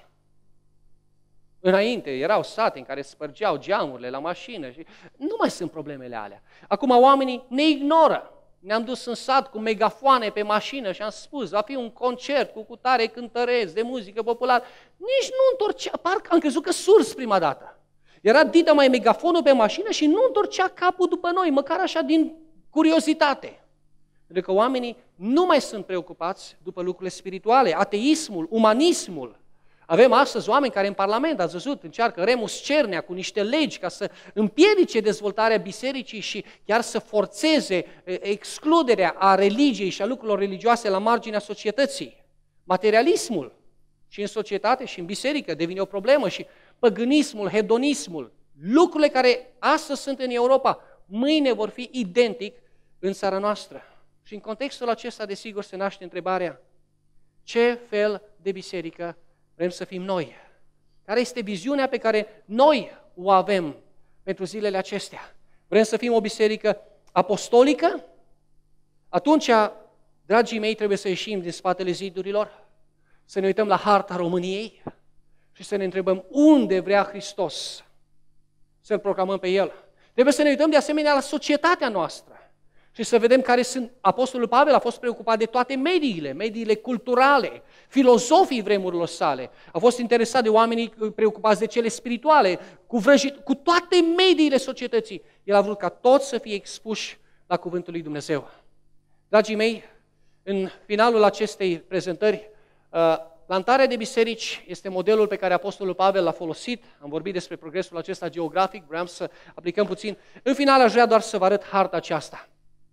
Înainte erau sate în care spărgeau geamurile la mașină și nu mai sunt problemele alea. Acum oamenii ne ignoră. Ne-am dus în sat cu megafoane pe mașină și am spus, va fi un concert cu cutare cântăreți de muzică populară. Nici nu întorcea, parcă am crezut că surs prima dată. Era dită mai megafonul pe mașină și nu întorcea capul după noi, măcar așa din curiozitate. Pentru că oamenii nu mai sunt preocupați după lucrurile spirituale, ateismul, umanismul. Avem astăzi oameni care în Parlament, ați văzut, încearcă Remus Cernea cu niște legi ca să împiedice dezvoltarea bisericii și chiar să forțeze excluderea a religiei și a lucrurilor religioase la marginea societății. Materialismul și în societate și în biserică devine o problemă și păgânismul, hedonismul, lucrurile care astăzi sunt în Europa, mâine vor fi identic în țara noastră. Și în contextul acesta, desigur, se naște întrebarea: ce fel de biserică vrem să fim noi? Care este viziunea pe care noi o avem pentru zilele acestea? Vrem să fim o biserică apostolică? Atunci, dragii mei, trebuie să ieșim din spatele zidurilor, să ne uităm la harta României și să ne întrebăm unde vrea Hristos să-L proclamăm pe El. Trebuie să ne uităm de asemenea la societatea noastră și să vedem care sunt. Apostolul Pavel a fost preocupat de toate mediile, mediile culturale, filozofii vremurilor sale. A fost interesat de oamenii preocupați de cele spirituale, cu, vrăjit, cu toate mediile societății. El a vrut ca toți să fie expuși la cuvântul lui Dumnezeu. Dragii mei, în finalul acestei prezentări, plantarea de biserici este modelul pe care Apostolul Pavel l-a folosit. Am vorbit despre progresul acesta geografic, vreau să aplicăm puțin. În final aș vrea doar să vă arăt harta aceasta.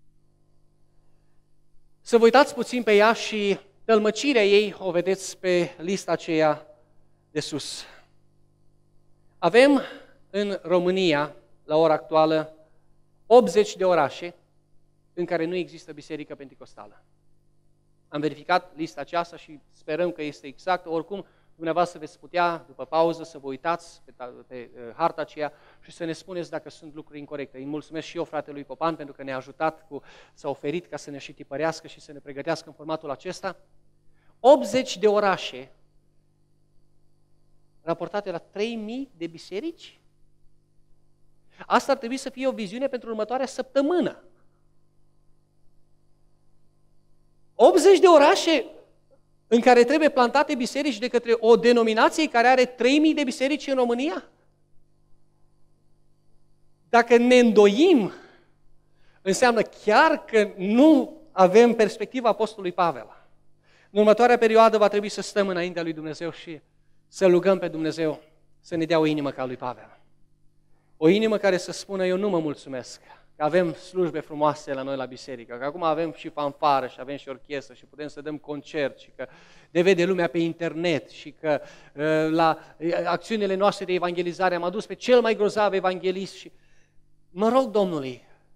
Să vă uitați puțin pe ea și tălmăcirea ei o vedeți pe lista aceea de sus. Avem în România, la ora actuală, optzeci de orașe în care nu există biserică penticostală. Am verificat lista aceasta și sperăm că este exactă. Oricum, dumneavoastră veți putea, după pauză, să vă uitați pe, pe uh, harta aceea și să ne spuneți dacă sunt lucruri incorrecte. Îi mulțumesc și eu fratelui Popan pentru că ne-a ajutat, cu, s-a oferit ca să ne și tipărească și să ne pregătească în formatul acesta. optzeci de orașe raportate la trei mii de biserici. Asta ar trebui să fie o viziune pentru următoarea săptămână. optzeci de orașe în care trebuie plantate biserici de către o denominație care are trei mii de biserici în România? Dacă ne îndoim, înseamnă chiar că nu avem perspectiva Apostolului Pavel. În următoarea perioadă va trebui să stăm înaintea lui Dumnezeu și să rugăm pe Dumnezeu să ne dea o inimă ca lui Pavel. O inimă care să spună: eu nu mă mulțumesc că avem slujbe frumoase la noi la biserică, că acum avem și fanfară și avem și orchestră și putem să dăm concert și că ne vede lumea pe internet și că la acțiunile noastre de evangelizare am adus pe cel mai grozav evanghelist și mă rog Domnului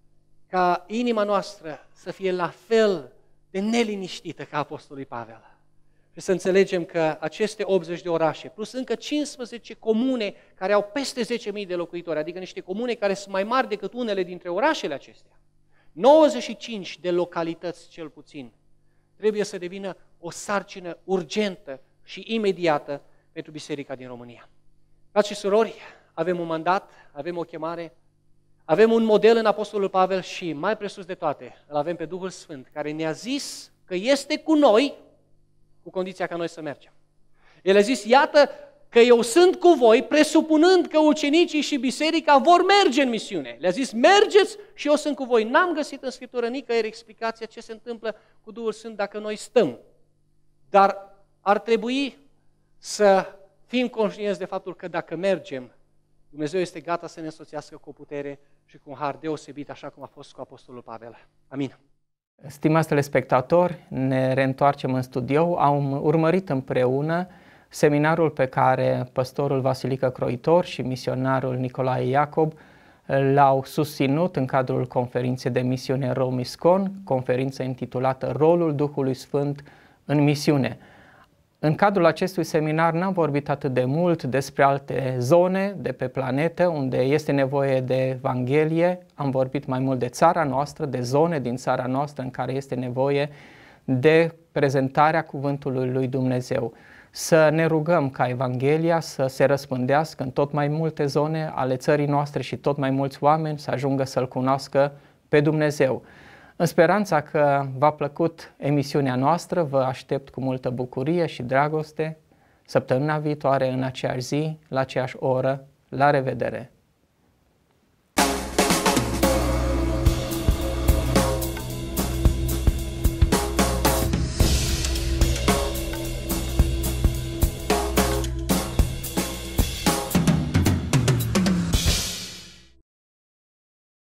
ca inima noastră să fie la fel de neliniștită ca Apostolul Pavel. Și să înțelegem că aceste optzeci de orașe, plus încă cincisprezece comune care au peste zece mii de locuitori, adică niște comune care sunt mai mari decât unele dintre orașele acestea, nouăzeci și cinci de localități cel puțin, trebuie să devină o sarcină urgentă și imediată pentru Biserica din România. Frați și surori, avem un mandat, avem o chemare, avem un model în Apostolul Pavel și, mai presus de toate, îl avem pe Duhul Sfânt, care ne-a zis că este cu noi, cu condiția ca noi să mergem. El a zis, iată că eu sunt cu voi, presupunând că ucenicii și biserica vor merge în misiune. Le-a zis, mergeți și eu sunt cu voi. N-am găsit în Scriptură nicăieri explicația ce se întâmplă cu Duhul Sfânt dacă noi stăm. Dar ar trebui să fim conștienți de faptul că dacă mergem, Dumnezeu este gata să ne însoțească cu o putere și cu un har deosebit, așa cum a fost cu Apostolul Pavel. Amin. Stimați telespectatori, ne reîntoarcem în studio. Am urmărit împreună seminarul pe care păstorul Vasilică Croitor și misionarul Nicolae Iacob l-au susținut în cadrul conferinței de misiune Romiscon, conferință intitulată Rolul Duhului Sfânt în misiune. În cadrul acestui seminar n-am vorbit atât de mult despre alte zone de pe planetă unde este nevoie de Evanghelie. Am vorbit mai mult de țara noastră, de zone din țara noastră în care este nevoie de prezentarea cuvântului lui Dumnezeu. Să ne rugăm ca Evanghelia să se răspândească în tot mai multe zone ale țării noastre și tot mai mulți oameni să ajungă să-L cunoască pe Dumnezeu. În speranța că v-a plăcut emisiunea noastră, vă aștept cu multă bucurie și dragoste săptămâna viitoare, în aceeași zi, la aceeași oră. La revedere!